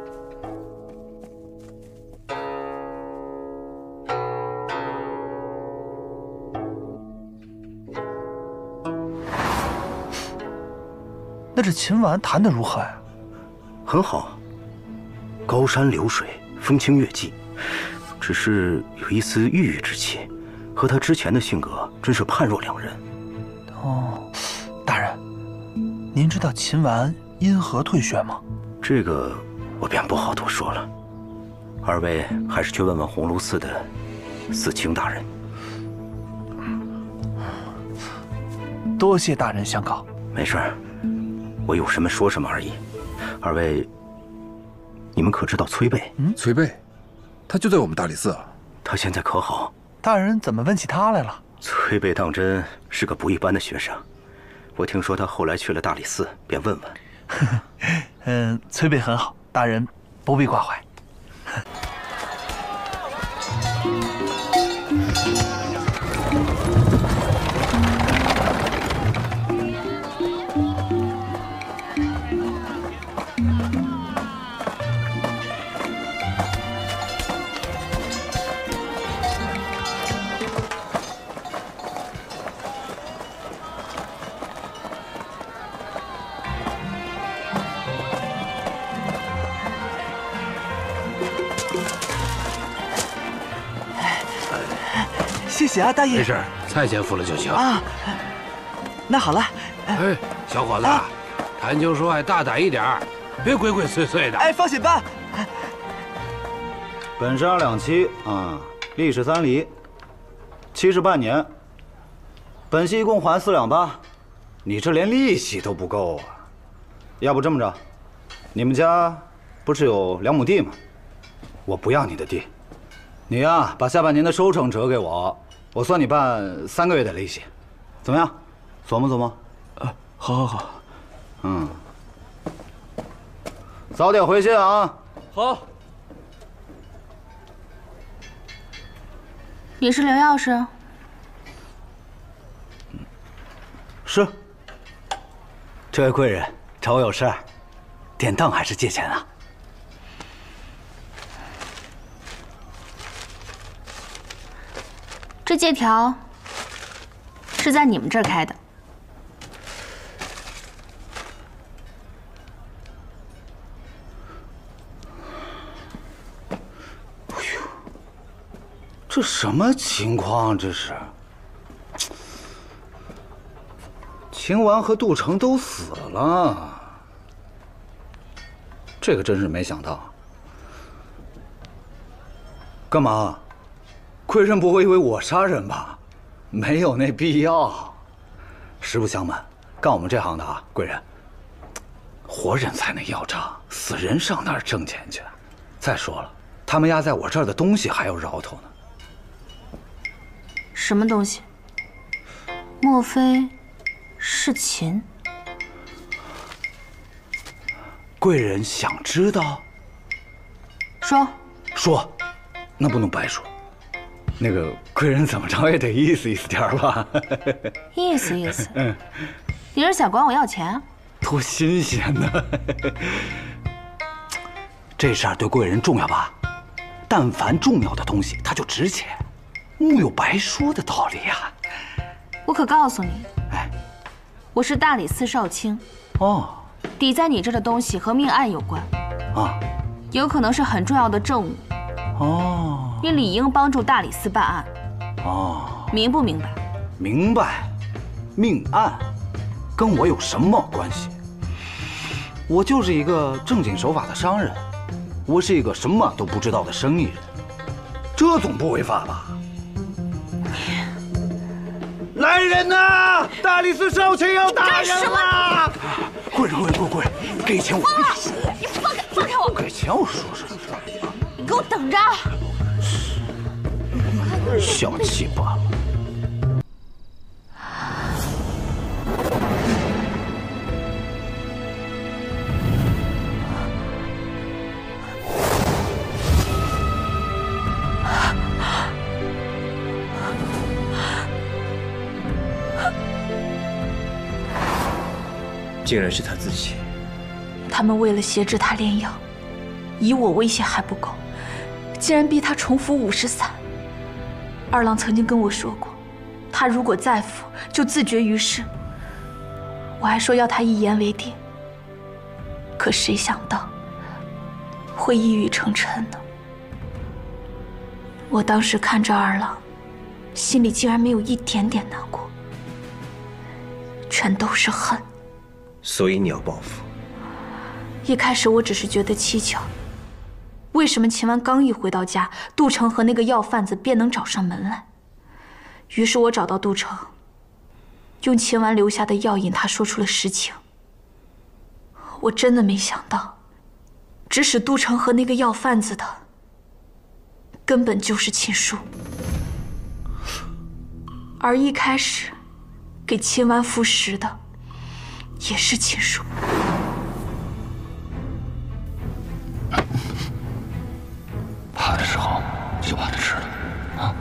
那这秦完弹得如何呀？ 很好，高山流水，风清月季，只是有一丝郁郁之气，和他之前的性格真是判若两人。 哦，大人，您知道秦完因何退学吗？ 这个我便不好多说了，二位还是去问问鸿胪寺的寺卿大人。 多谢大人相告。 没事，我有什么说什么而已。二位，你们可知道崔贝？ 嗯， 崔贝，他就在我们大理寺啊。 他现在可好？ 大人怎么问起他来了？ 崔贝当真是个不一般的学生，我听说他后来去了大理寺，便问问。 嗯，崔贝很好，大人不必挂怀。谢谢啊，大爷。 没事，菜先付了就行啊。那好了。 哎，小伙子，谈情说爱大胆一点，别鬼鬼祟祟的。 哎，放心吧。 本是二两七啊，利是三厘，期是半年。本息一共还四两八，你这连利息都不够啊！要不这么着，你们家不不是有两亩地吗？我不要你的地，你呀，把下半年的收成折给我，我算你办三个月的利息，怎么样？琢磨琢磨。 啊，好，好，好。 嗯，早点回信啊。 好。 你是刘药师？ 是。这位贵人找我有事儿，点当还是借钱啊？ 这借条是在你们这儿开的。 哎呦，这什么情况？这是？秦完和杜成都死了，这个真是没想到。干嘛？贵人不会以为我杀人吧？没有那必要。实不相瞒，干我们这行的啊，贵人，活人才能要账，死人上哪儿挣钱去？再说了，他们压在我这儿的东西还有饶头呢。 什么东西？莫非是秦？ 贵人想知道？ 说。 说，那不能白说。那个贵人怎么着也得意思意思点儿吧？ 意思意思。 嗯， 你是想管我要钱？ 多新鲜呢！这事儿对贵人重要吧？但凡重要的东西，它就值钱，木有白说的道理呀。 我可告诉你， 哎， 我是大理寺少卿。 哦， 抵在你这的东西和命案有关。 啊， 有可能是很重要的证物。 哦， 你理应帮助大理寺办案。 哦， 明不明白？ 明白。命案跟我有什么关系？我就是一个正经守法的商人，我是一个什么都不知道的生意人，这总不违法吧？来人呐！大理寺少卿要打人了！贵人，贵人，贵人，给钱我跟你说。 你放开，放开我！ 给钱我说什么？ 你给我等着！ 小气罢了。 竟然是他自己。 他们为了挟制他炼药，以我威胁还不够，竟然逼他重服五石散。二郎曾经跟我说过，他如果再服，就自绝于世。我还说要他一言为定，可谁想到会一语成谶呢？我当时看着二郎，心里竟然没有一点点难过，全都是恨。 所以你要报复？ 一开始我只是觉得蹊跷，为什么秦完刚一回到家，杜成和那个药贩子便能找上门来？于是我找到杜成，用秦完留下的药引他说出了实情。我真的没想到，指使杜成和那个药贩子的，根本就是秦叔。而一开始给秦完服食的，也是秦叔。 怕的时候就把它吃了，啊！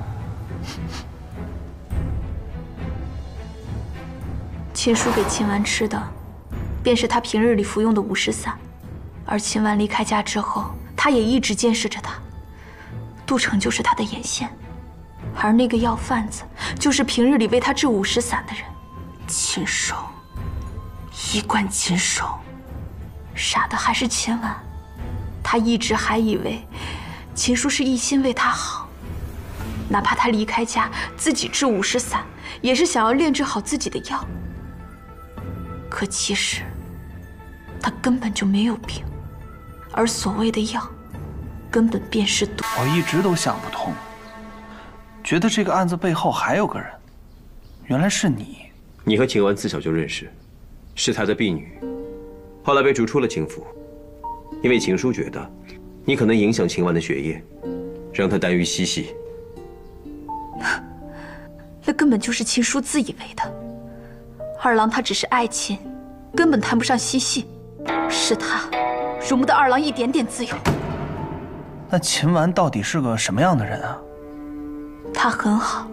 秦叔给秦完吃的，便是他平日里服用的五石散。而秦完离开家之后，他也一直监视着他。杜成就是他的眼线，而那个药贩子就是平日里为他制五石散的人。禽兽，一贯禽兽，傻的还是秦完。他一直还以为秦叔是一心为他好，哪怕他离开家自己制五石散，也是想要炼制好自己的药。可其实他根本就没有病，而所谓的药，根本便是毒。 我一直都想不通，觉得这个案子背后还有个人，原来是你。 你和秦完自小就认识，是他的婢女，后来被逐出了秦府。 因为秦叔觉得你可能影响秦婉的学业，让他耽于嬉戏。 那根本就是秦叔自以为的。二郎他只是爱秦，根本谈不上嬉戏，是他容不得二郎一点点自由。 那秦婉到底是个什么样的人啊？ 他很好，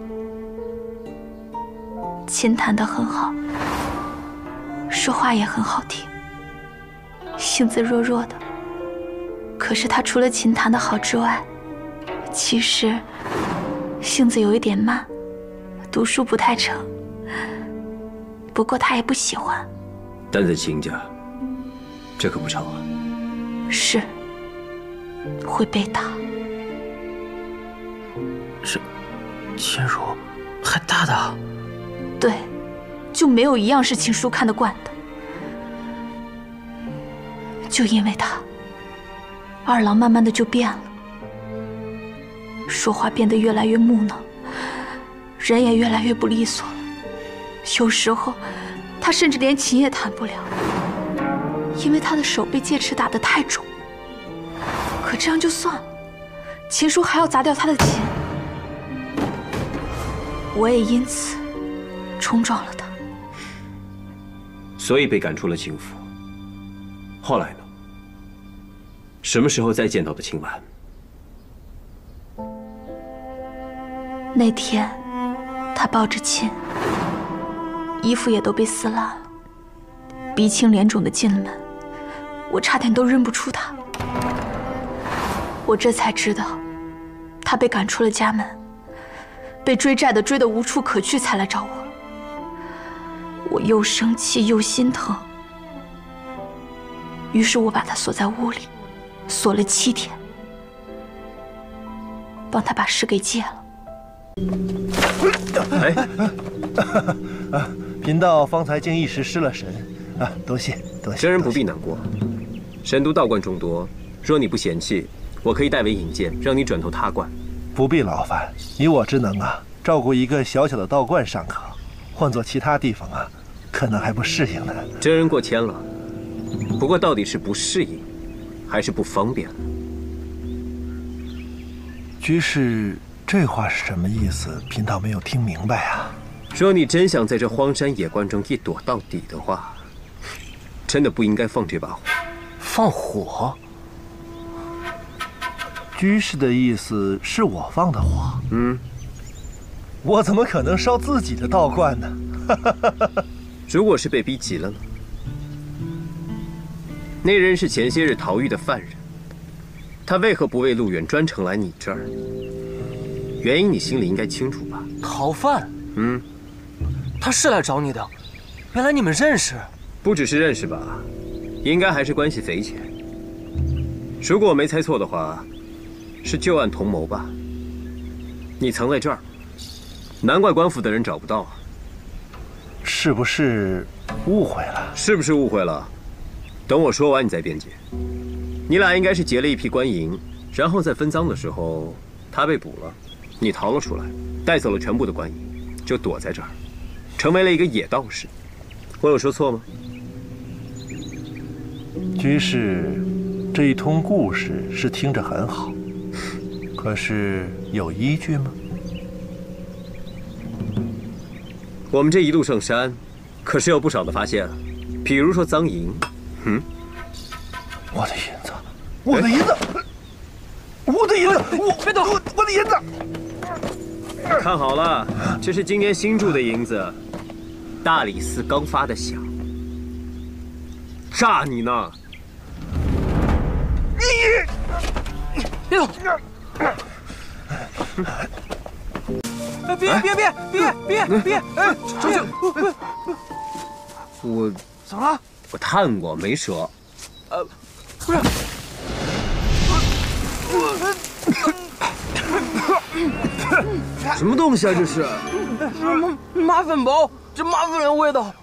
琴弹得很好，说话也很好听，性子弱弱的。可是他除了琴弹得好之外，其实性子有一点慢，读书不太成。不过他也不喜欢。 但在秦家，这可不成啊。 是，会被打。 是，秦如还打他？ 对，就没有一样是秦叔看得惯的。就因为他，二郎慢慢的就变了，说话变得越来越木讷，人也越来越不利索了。有时候，他甚至连琴也弹不了，因为他的手被戒尺打得太重。可这样就算了，秦叔还要砸掉他的琴，我也因此冲撞了他， 所以被赶出了秦府。后来呢？什么时候再见到的秦婉？ 那天，他抱着琴，衣服也都被撕烂了，鼻青脸肿的进了门，我差点都认不出他。我这才知道，他被赶出了家门，被追债的追得无处可去，才来找我。我又生气又心疼，于是我把他锁在屋里，锁了七天，帮他把诗给戒了。 哎， 啊，贫道方才竟一时失了神啊！多谢多谢。 真人不必难过，神都道观众多，若你不嫌弃，我可以代为引荐，让你转投他观。 不必劳烦，以我之能啊，照顾一个小小的道观尚可，换做其他地方啊，可能还不适应呢。 真人过谦了，不过到底是不适应，还是不方便？ 居士，这话是什么意思？贫道没有听明白啊。 若你真想在这荒山野关中一躲到底的话，真的不应该放这把火。 放火？居士的意思是我放的火？ 嗯。 我怎么可能烧自己的道观呢？ 如果是被逼急了呢？那人是前些日逃狱的犯人，他为何不为路远专程来你这儿？原因你心里应该清楚吧？ 逃犯？ 嗯， 他是来找你的，原来你们认识？ 不只是认识吧，应该还是关系匪浅。如果我没猜错的话，是旧案同谋吧？你藏在这儿，难怪官府的人找不到啊。 是不是误会了？ 是不是误会了？等我说完，你再辩解。你俩应该是劫了一批官银，然后在分赃的时候，他被捕了，你逃了出来，带走了全部的官银，就躲在这儿，成为了一个野道士。我有说错吗？ 居士，这一通故事是听着很好，可是有依据吗？ 我们这一路上山，可是有不少的发现啊，比如说赃银。嗯， 我的银子，我的银子，我的银子，我别动，我我的银子。 看好了，这是今年新铸的银子，大理寺刚发的饷，炸你呢！ 你别动！哎，别别别别别别！哎，小心！ 我怎么了？ 我探过，没折。 呃，不是。 什么东西啊？这是？ 麻麻粉包，这麻粉的味道。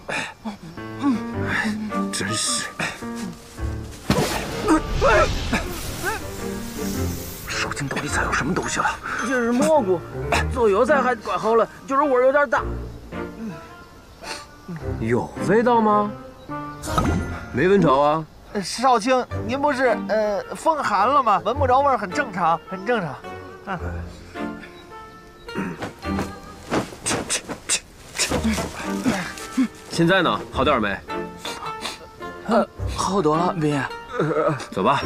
真是。 手心到底踩到什么东西了？ 这是蘑菇，做药材还怪好了，就是味儿有点大。 有味道吗？没闻着啊。 少卿，您不是呃风寒了吗？闻不着味儿，很正常，很正常。啊。 现在呢，好点没？ 呃，好多了，兵爷。 走吧。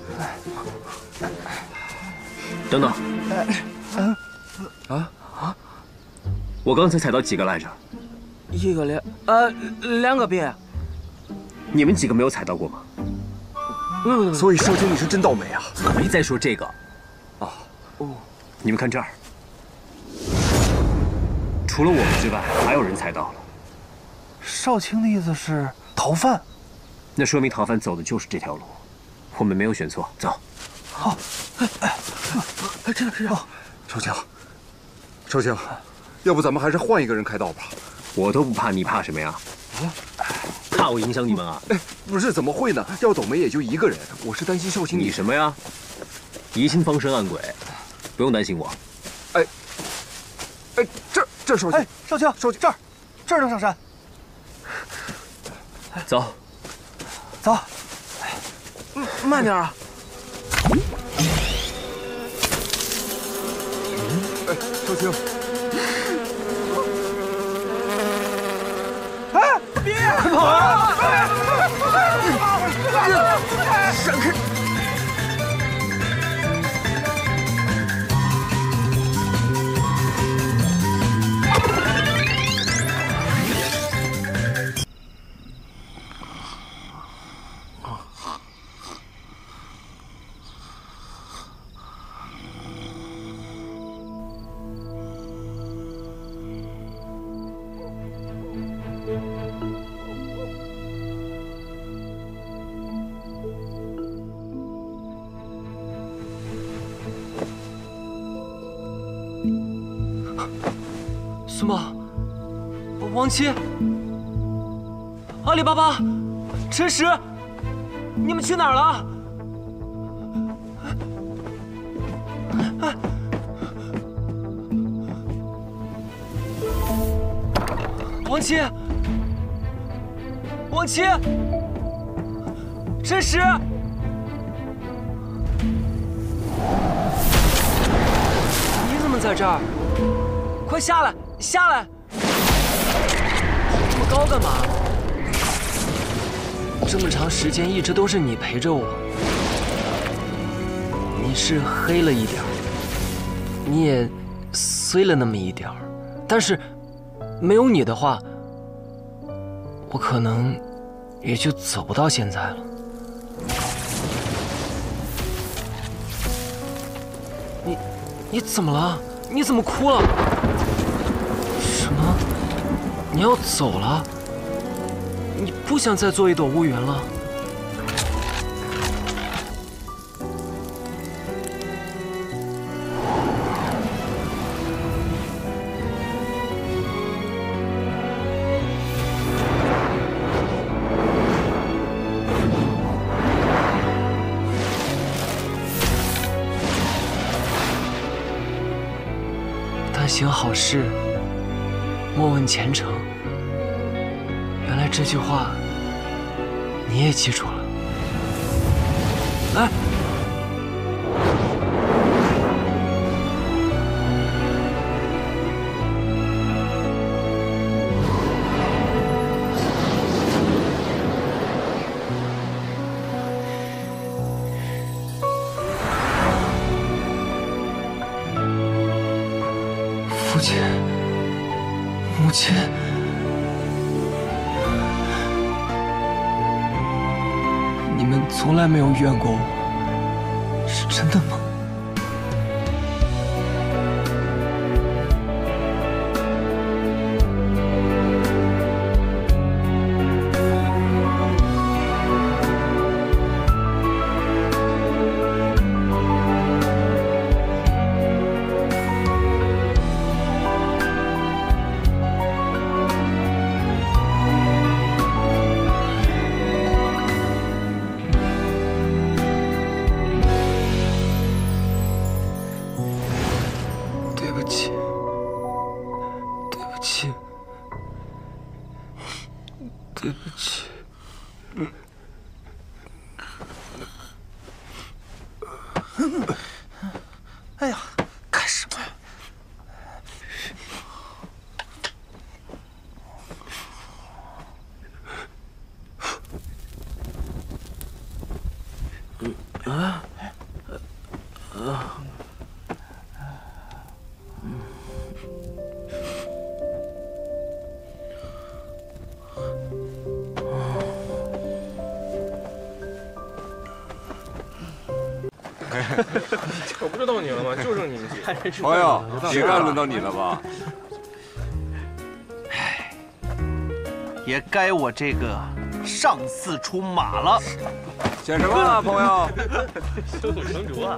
等等。 嗯。 啊啊！我刚才踩到几个来着？ 一个两呃两个兵爷。 你们几个没有踩到过吗？ 嗯。 所以少卿你是真倒霉啊！ 可没再说这个。 啊。 哦。 你们看这儿。除了我们之外，还有人踩到了。 少卿的意思是逃犯， 那说明逃犯走的就是这条路，我们没有选错。走。 好。哎哎哎，这样这样。 少卿，少卿，要不咱们还是换一个人开道吧？ 我都不怕，你怕什么呀？啊？怕我影响你们啊？ 哎，不是，怎么会呢？要倒霉也就一个人，我是担心少卿你。 你什么呀？疑心方生暗鬼，不用担心我。 哎。哎，这这少卿， 哎，少卿，少卿，这儿，这儿能上山。 走， 走， 嗯，慢点啊。 哎，少卿， 哎，别快跑啊！ 闪开！ 什么？王七、阿里巴巴、陈实，你们去哪儿了？哎，王七，王七，陈实，你怎么在这儿？快下来！下来！这么高干嘛？这么长时间一直都是你陪着我，你是黑了一点儿，你也衰了那么一点儿，但是没有你的话，我可能也就走不到现在了。你你怎么了？你怎么哭了？什么？你要走了？你不想再做一朵乌云了？但行好事，莫问前程。原来这句话你也记住了。哎，父亲，母亲。你们从来没有怨过我，是真的吗？ 哎呀，干什么？ 啊，啊， 可不就到你了吗？就剩你们几个。 朋友，也该轮到你了吧？ 唉，也该我这个上司出马了。 选什么啊，朋友？ 羞辱成竹啊！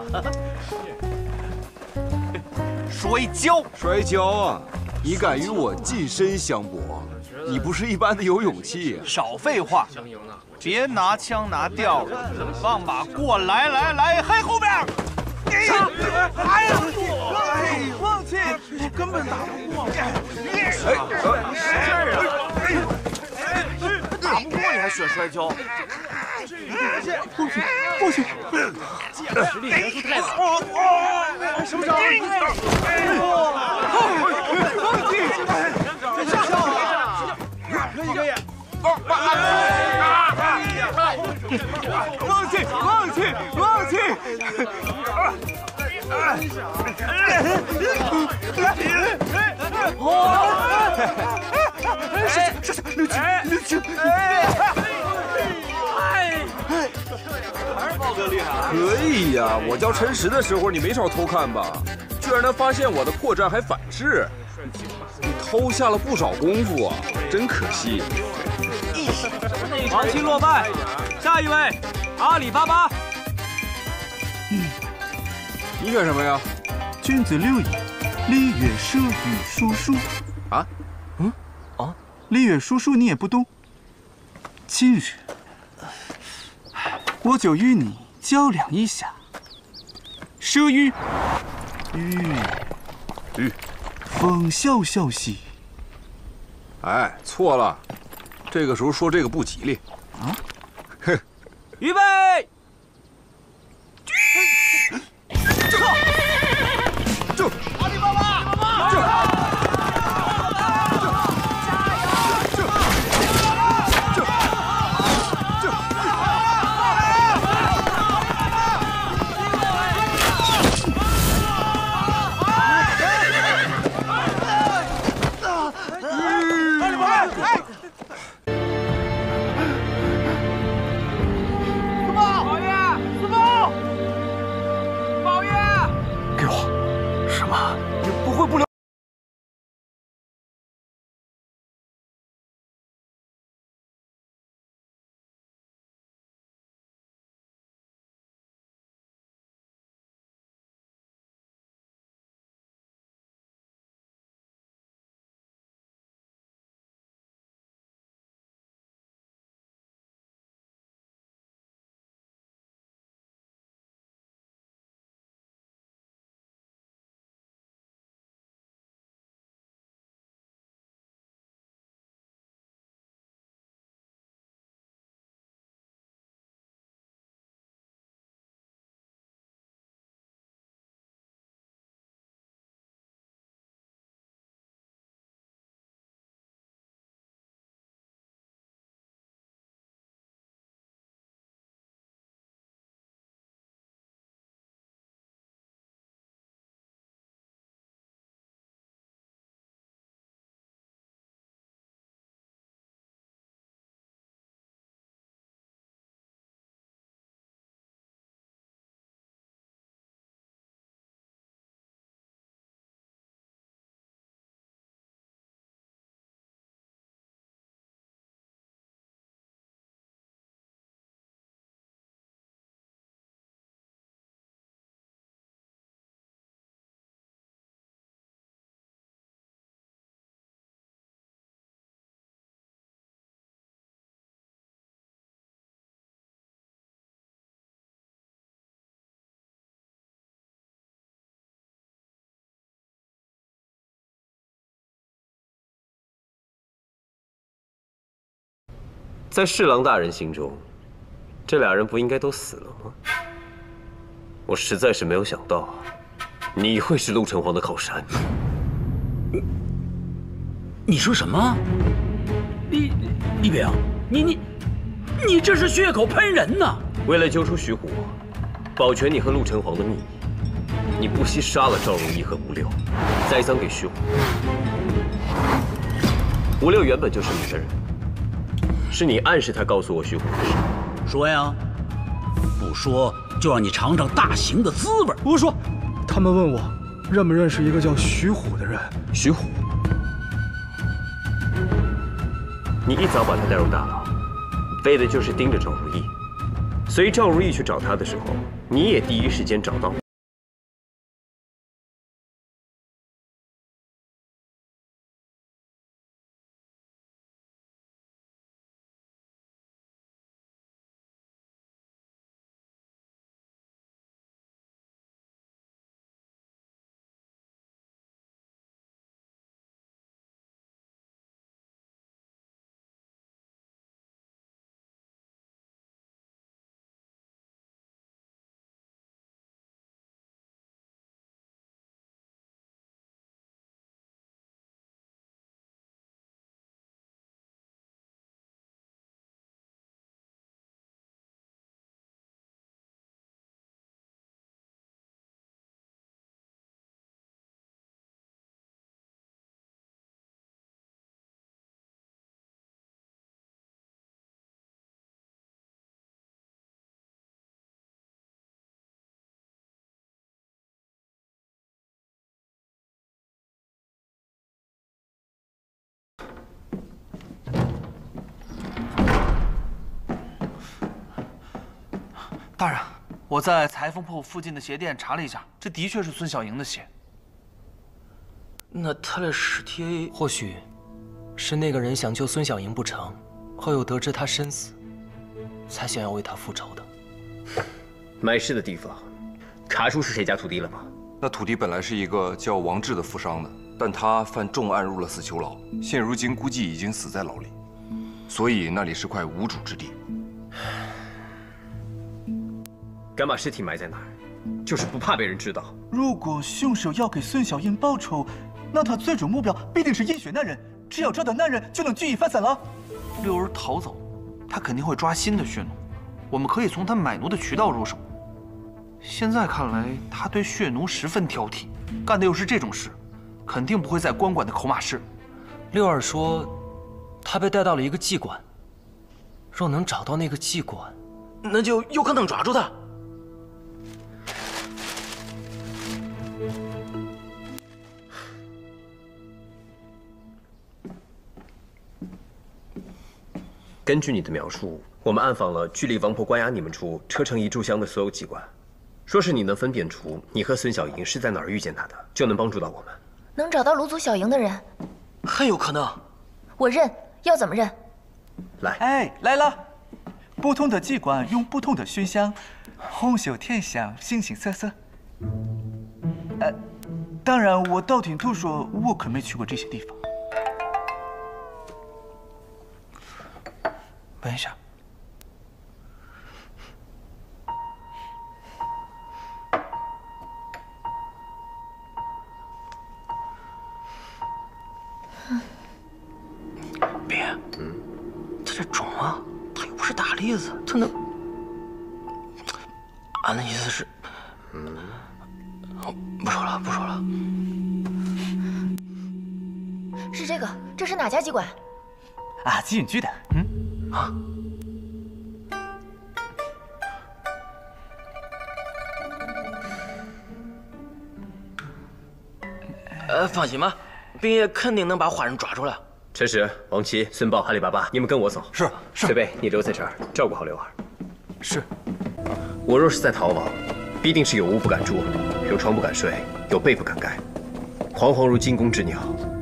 摔跤， 摔跤啊！你敢与我近身相搏？你不是一般的有勇气。 少废话，别拿腔拿调的，放马过来，来来，黑后边。哎呀！哎呀！哎，放弃，你根本打不过我。哎，打不过你还选摔跤？不行不行， 实力悬殊太大。 手掌！放弃！别笑啊！可以可以。放弃放弃放弃！是是刘青刘青！ 还是豹哥厉害。 可以呀，我教陈实的时候你没少偷看吧？居然能发现我的破绽还反制，你偷下了不少功夫啊，真可惜。 王钦落败，下一位阿里巴巴。 嗯，你选什么呀？ 君子六也，礼乐射御书书。 啊？ 嗯？啊？礼乐书书你也不懂？今日我就与你较量一下。射御，御， 御， 风萧萧兮。 哎，错了，这个时候说这个不吉利。 啊？ 哼！ 预备！ 就阿里巴巴！ 在侍郎大人心中，这俩人不应该都死了吗？ 我实在是没有想到，你会是陆城隍的靠山。 你说什么？李李炳，你你你这是血口喷人呐！ 为了揪出徐虎，保全你和陆城隍的秘密，你不惜杀了赵如意和吴六，栽赃给徐虎。吴六原本就是你的人，是你暗示他告诉我徐虎的事。 说呀，不说就让你尝尝大刑的滋味。 我说，他们问我认不认识一个叫徐虎的人。 徐虎，你一早把他带入大牢，为的就是盯着赵如意。所以赵如意去找他的时候，你也第一时间找到。 大人，我在裁缝铺附近的鞋店查了一下，这的确是孙小莹的鞋。 那他的尸体或许是那个人想救孙小莹不成，后又得知她身死，才想要为她复仇的。 埋尸的地方，查出是谁家土地了吗？ 那土地本来是一个叫王志的富商的，但他犯重案入了死囚牢，现如今估计已经死在牢里，所以那里是块无主之地。 敢把尸体埋在那儿，就是不怕被人知道。 如果凶手要给孙小英报仇，那他最终目标必定是阴血男人。只要找到男人，就能举一反三了。六儿逃走，他肯定会抓新的血奴。我们可以从他买奴的渠道入手。现在看来，他对血奴十分挑剔，干的又是这种事，肯定不会在官馆的口马室。 六儿说，他被带到了一个妓馆。若能找到那个妓馆，那就有可能抓住他。 根据你的描述，我们暗访了距离王婆关押你们处车城一炷香的所有机关，说是你能分辨出你和孙小莹是在哪儿遇见她的，就能帮助到我们。 能找到卢祖小莹的人， 很有可能。 我认，要怎么认？ 来， 哎，来了。不同的机关用不同的熏香，红袖添香，形形色色。呃，当然，我道听途说，我可没去过这些地方。闻一下。 别，嗯，他这种啊，他又不是大栗子，他能……俺的意思是，嗯，不说了，不说了。 是这个，这是哪家机关？ 啊，缉运局的。嗯。啊。 呃，放心吧，并爷肯定能把坏人抓出来。 陈实、王琦、孙豹、阿里巴巴，你们跟我走。 是是。 翠贝，你留在这儿照顾好刘儿。 是。 我若是再逃亡，必定是有屋不敢住，有床不敢睡，有被不敢盖，惶惶如惊弓之鸟。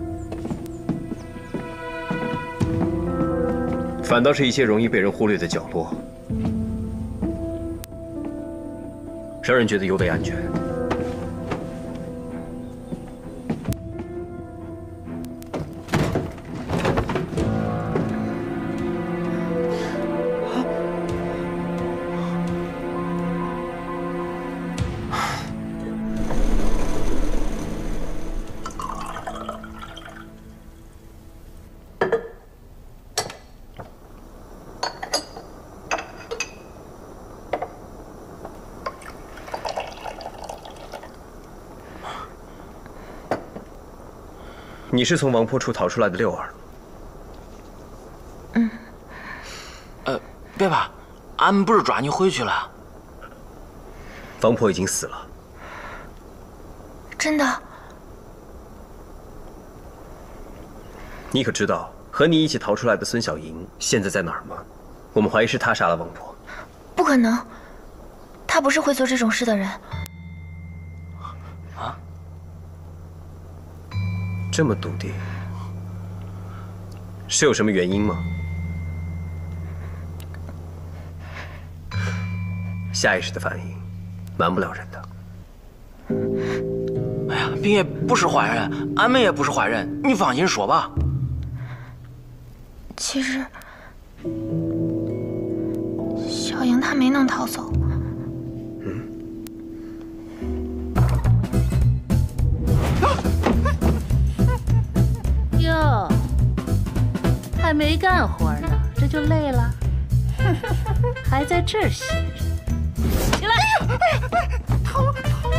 反倒是一些容易被人忽略的角落，让人觉得尤为安全。 你是从王坡处逃出来的六儿？ 嗯。 呃，别怕，俺们不是抓你回去了。 王婆已经死了。 真的？ 你可知道和你一起逃出来的孙小莹现在在哪儿吗？我们怀疑是她杀了王婆。 不可能，她不是会做这种事的人。 啊？这么笃定，是有什么原因吗？下意识的反应，瞒不了人的。 哎呀，冰叶不是坏人，俺们也不是坏人，你放心说吧。 其实，小莹她没能逃走。 哟，还没干活呢，这就累了？还在这儿歇着？起来！ 疼疼！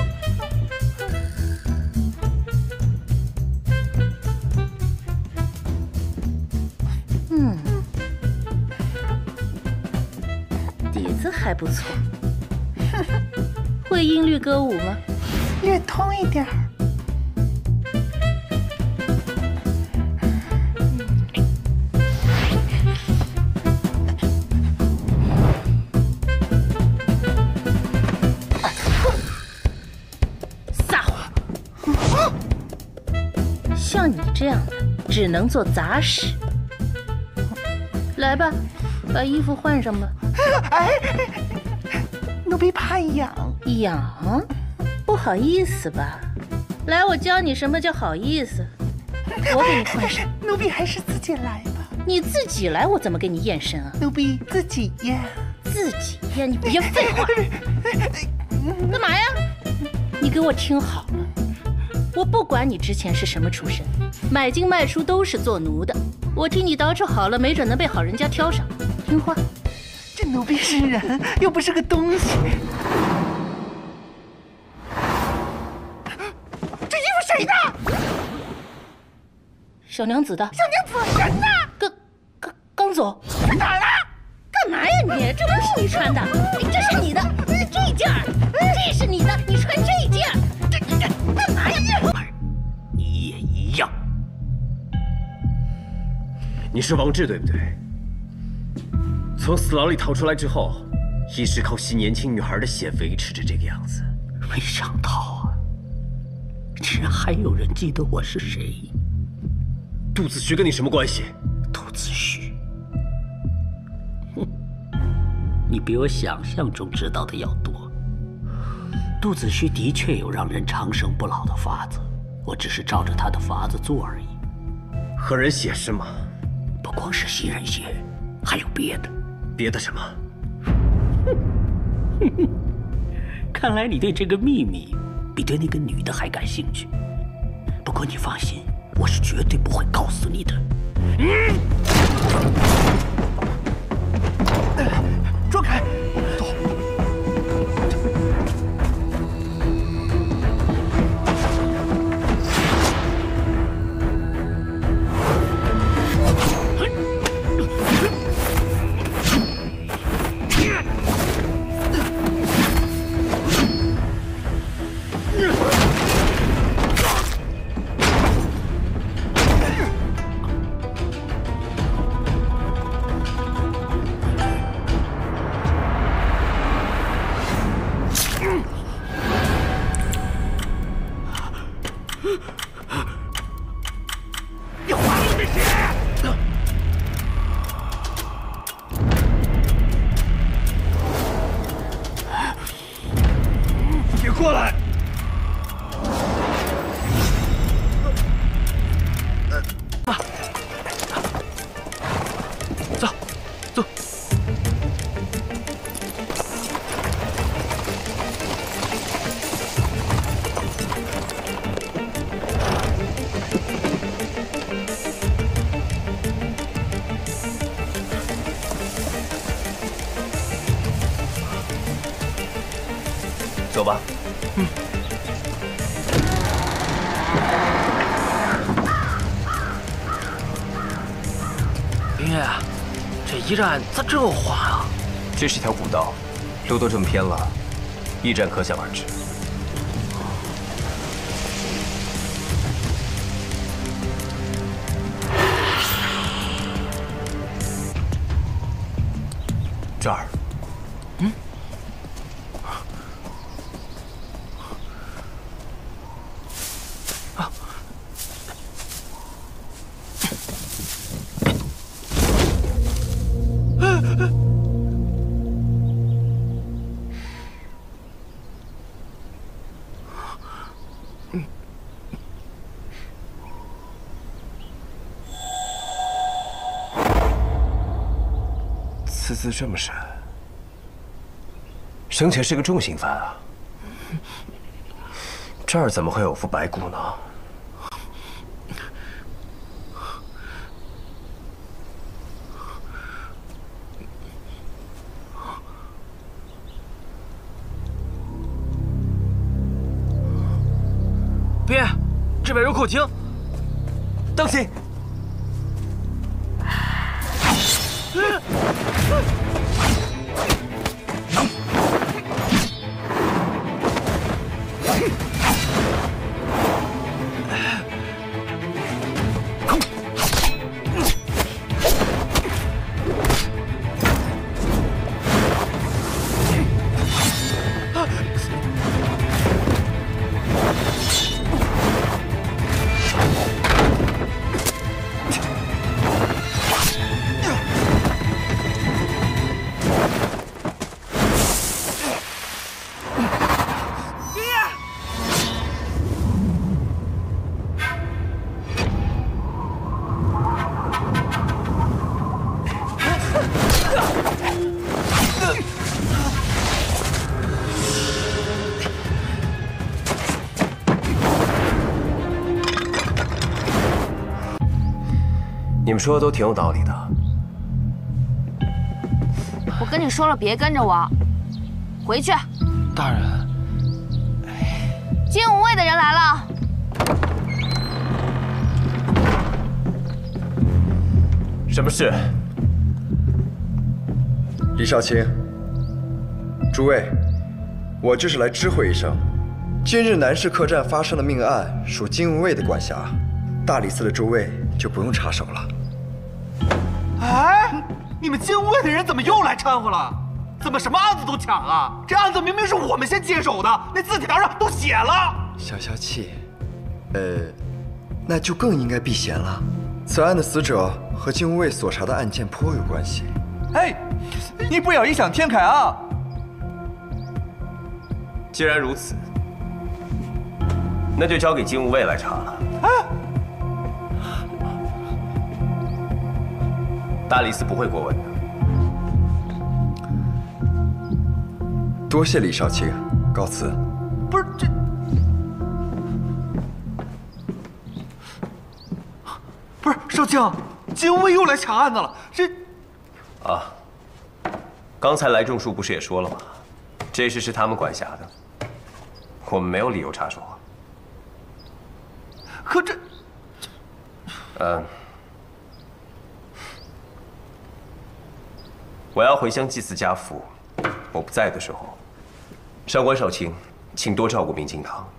嗯，底子还不错。会音律歌舞吗？ 略通一点儿。 像你这样的，只能做杂事。来吧，把衣服换上吧。 哎，奴婢怕痒。 痒？不好意思吧？来，我教你什么叫好意思。我给你换上。 奴婢还是自己来吧。 你自己来，我怎么给你验身啊？ 奴婢自己验。 自己验？你别废话。干嘛呀？你给我听好了。我不管你之前是什么出身，买进卖出都是做奴的。我替你捯饬好了，没准能被好人家挑上。听话。 这奴婢是人，又不是个东西。这衣服谁的？ 小娘子的。 小娘子人呢？ 刚刚刚走。 去哪儿了？ 干嘛呀你？这不是你穿的，这是你的，这件儿，这是你的，你穿这件。这这干嘛呀你？ 你也一样。你是王志对不对？从死牢里逃出来之后，一直靠吸年轻女孩的血维持着这个样子。 没想到啊，竟然还有人记得我是谁。 杜子胥跟你什么关系？ 杜子胥，哼，你比我想象中知道的要多。杜子胥的确有让人长生不老的法子，我只是照着他的法子做而已。 喝人血是吗？ 不光是吸人血，还有别的。 别的什么？ 看来你对这个秘密比对那个女的还感兴趣。不过你放心，我是绝对不会告诉你的。嗯， 转开，走。 过来！啊！走，走。 走吧。嗯。 爷，这驿站咋这么滑啊？ 这是条古道，路都这么偏了，驿站可想而知。这儿。嗯。啊。 刺字这么深，生前是个重刑犯啊！这儿怎么会有副白骨呢？ 别，这边有口厅， 当心！ 你们说的都挺有道理的。 我跟你说了，别跟着我，回去。 大人， 金无畏的人来了。 什么事？ 李少卿，诸位，我就是来知会一声，今日南市客栈发生的命案属金无畏的管辖，大理寺的诸位就不用插手了。 哎，你们金无畏的人怎么又来掺和了？怎么什么案子都抢啊？这案子明明是我们先接手的，那字条上都写了。 消消气，呃，那就更应该避嫌了。此案的死者和金无畏所查的案件颇有关系。 哎，你不要异想天开啊！ 既然如此，那就交给金无畏来查了。 啊！ 大理寺不会过问的。 多谢李少卿，告辞。 不是这，不是少卿，金无畏又来抢案子了。这， 啊，刚才来仲书不是也说了吗？这事是他们管辖的，我们没有理由插手啊。 可这， 嗯。我要回乡祭祀家父，我不在的时候，上官少卿，请多照顾明镜堂。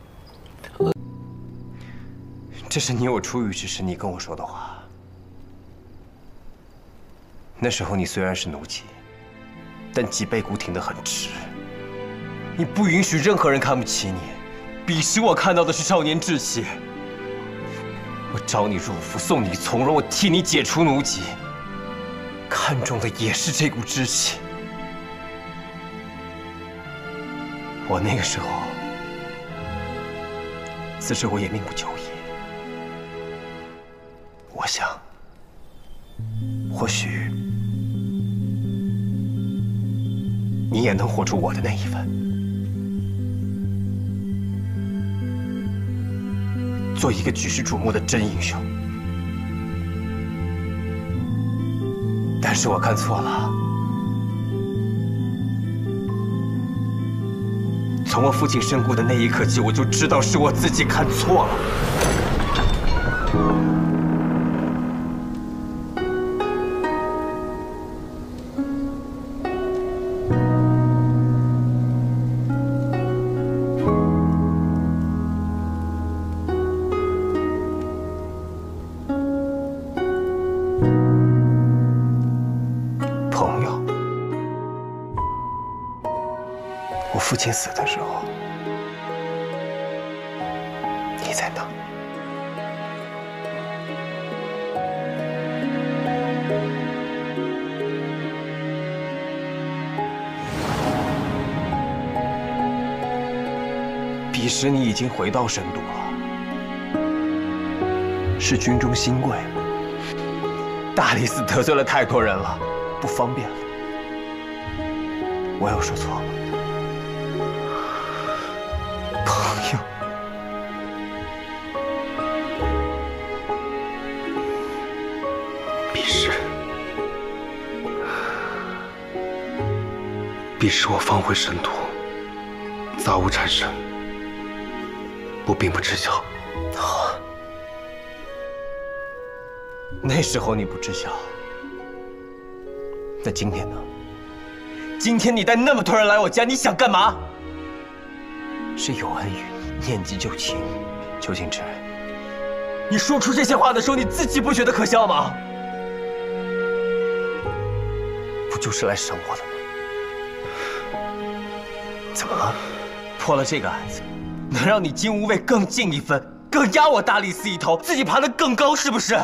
这是你有出狱之时你跟我说的话。那时候你虽然是奴籍，但脊背骨挺得很直。你不允许任何人看不起你，彼时我看到的是少年志气。我招你入府，送你从容，我替你解除奴籍。看重的也是这股志气。我那个时候，此时我也命不久矣。我想，或许你也能活出我的那一份，做一个举世瞩目的真英雄。但是我看错了。从我父亲身故的那一刻起，我就知道是我自己看错了。 亲死的时候，你在哪？彼时你已经回到神都了，是军中新贵。大理寺得罪了太多人了，不方便了。我有说错吗？朋友， 彼时，彼时我方回神都，杂物缠身，我并不知晓。 好，那时候你不知晓，那今天呢？今天你带那么多人来我家，你想干嘛？是有恩于你，念及旧情。邱庆之，你说出这些话的时候，你自己不觉得可笑吗？不就是来审我的吗？怎么了？破了这个案子，能让你金无畏更进一分，更压我大理寺一头，自己爬得更高，是不是？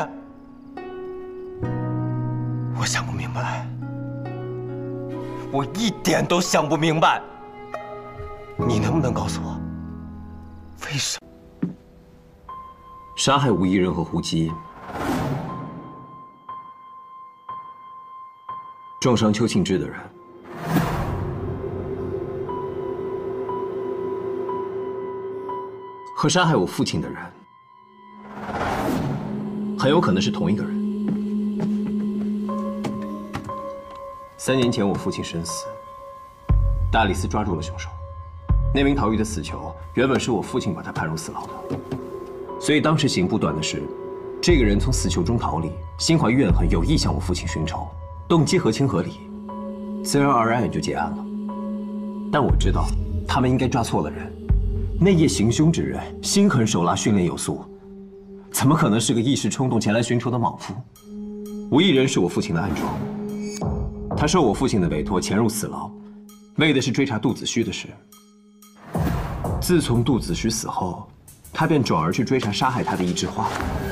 我想不明白。我一点都想不明白，你能不能告诉我，为什么杀害吴一人和胡姬，重伤邱庆之的人，和杀害我父亲的人，很有可能是同一个人？三年前，我父亲身死，大理寺抓住了凶手。那名逃狱的死囚，原本是我父亲把他判入死牢的，所以当时刑部断的是，这个人从死囚中逃离，心怀怨恨，有意向我父亲寻仇，动机合情合理，自然而然也就结案了。但我知道，他们应该抓错了人。那夜行凶之人，心狠手辣，训练有素，怎么可能是个一时冲动前来寻仇的莽夫？吴一人是我父亲的暗桩。他受我父亲的委托潜入死牢，为的是追查杜子虚的事。自从杜子虚死后，他便转而去追查杀害他的易之花。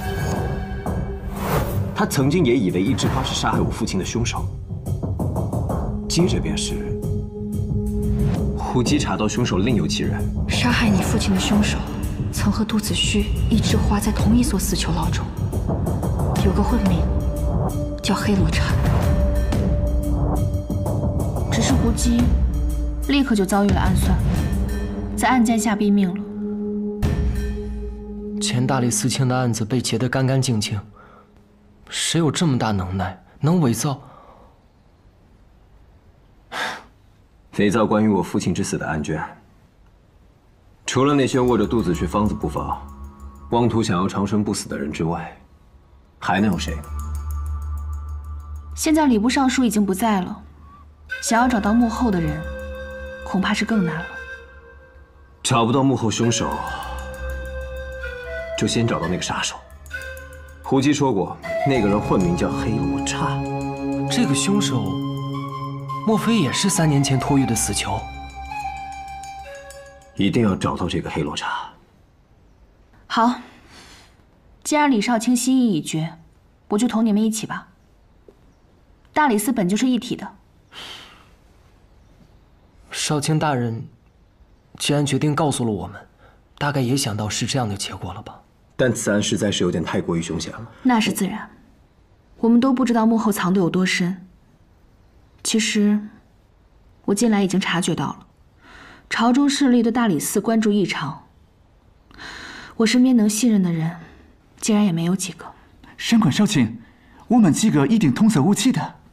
他曾经也以为易之花是杀害我父亲的凶手。接着便是胡姬查到凶手另有其人， 杀害你父亲的凶手曾和杜子虚、易之花在同一所死囚牢中，有个混名叫黑罗刹。只是胡姬立刻就遭遇了暗算，在案件下毙命了。 前大理寺卿的案子被结得干干净净，谁有这么大能耐，能伪造？ 伪造关于我父亲之死的案卷，除了那些握着杜子虚方子不放、妄图想要长生不死的人之外，还能有谁？ 现在礼部尚书已经不在了。想要找到幕后的人，恐怕是更难了。 找不到幕后凶手，就先找到那个杀手。胡姬说过，那个人混名叫黑罗刹。 这个凶手，莫非也是三年前脱狱的死囚？ 一定要找到这个黑罗刹。 好，既然李少卿心意已决，我就同你们一起吧。大理寺本就是一体的。 少卿大人，既然决定告诉了我们，大概也想到是这样的结果了吧？ 但此案实在是有点太过于凶险了。 那是自然，我们都不知道幕后藏得有多深。其实，我近来已经察觉到了，朝中势力对大理寺关注异常。我身边能信任的人，竟然也没有几个。 山管少卿，我们几个一定童叟无欺的。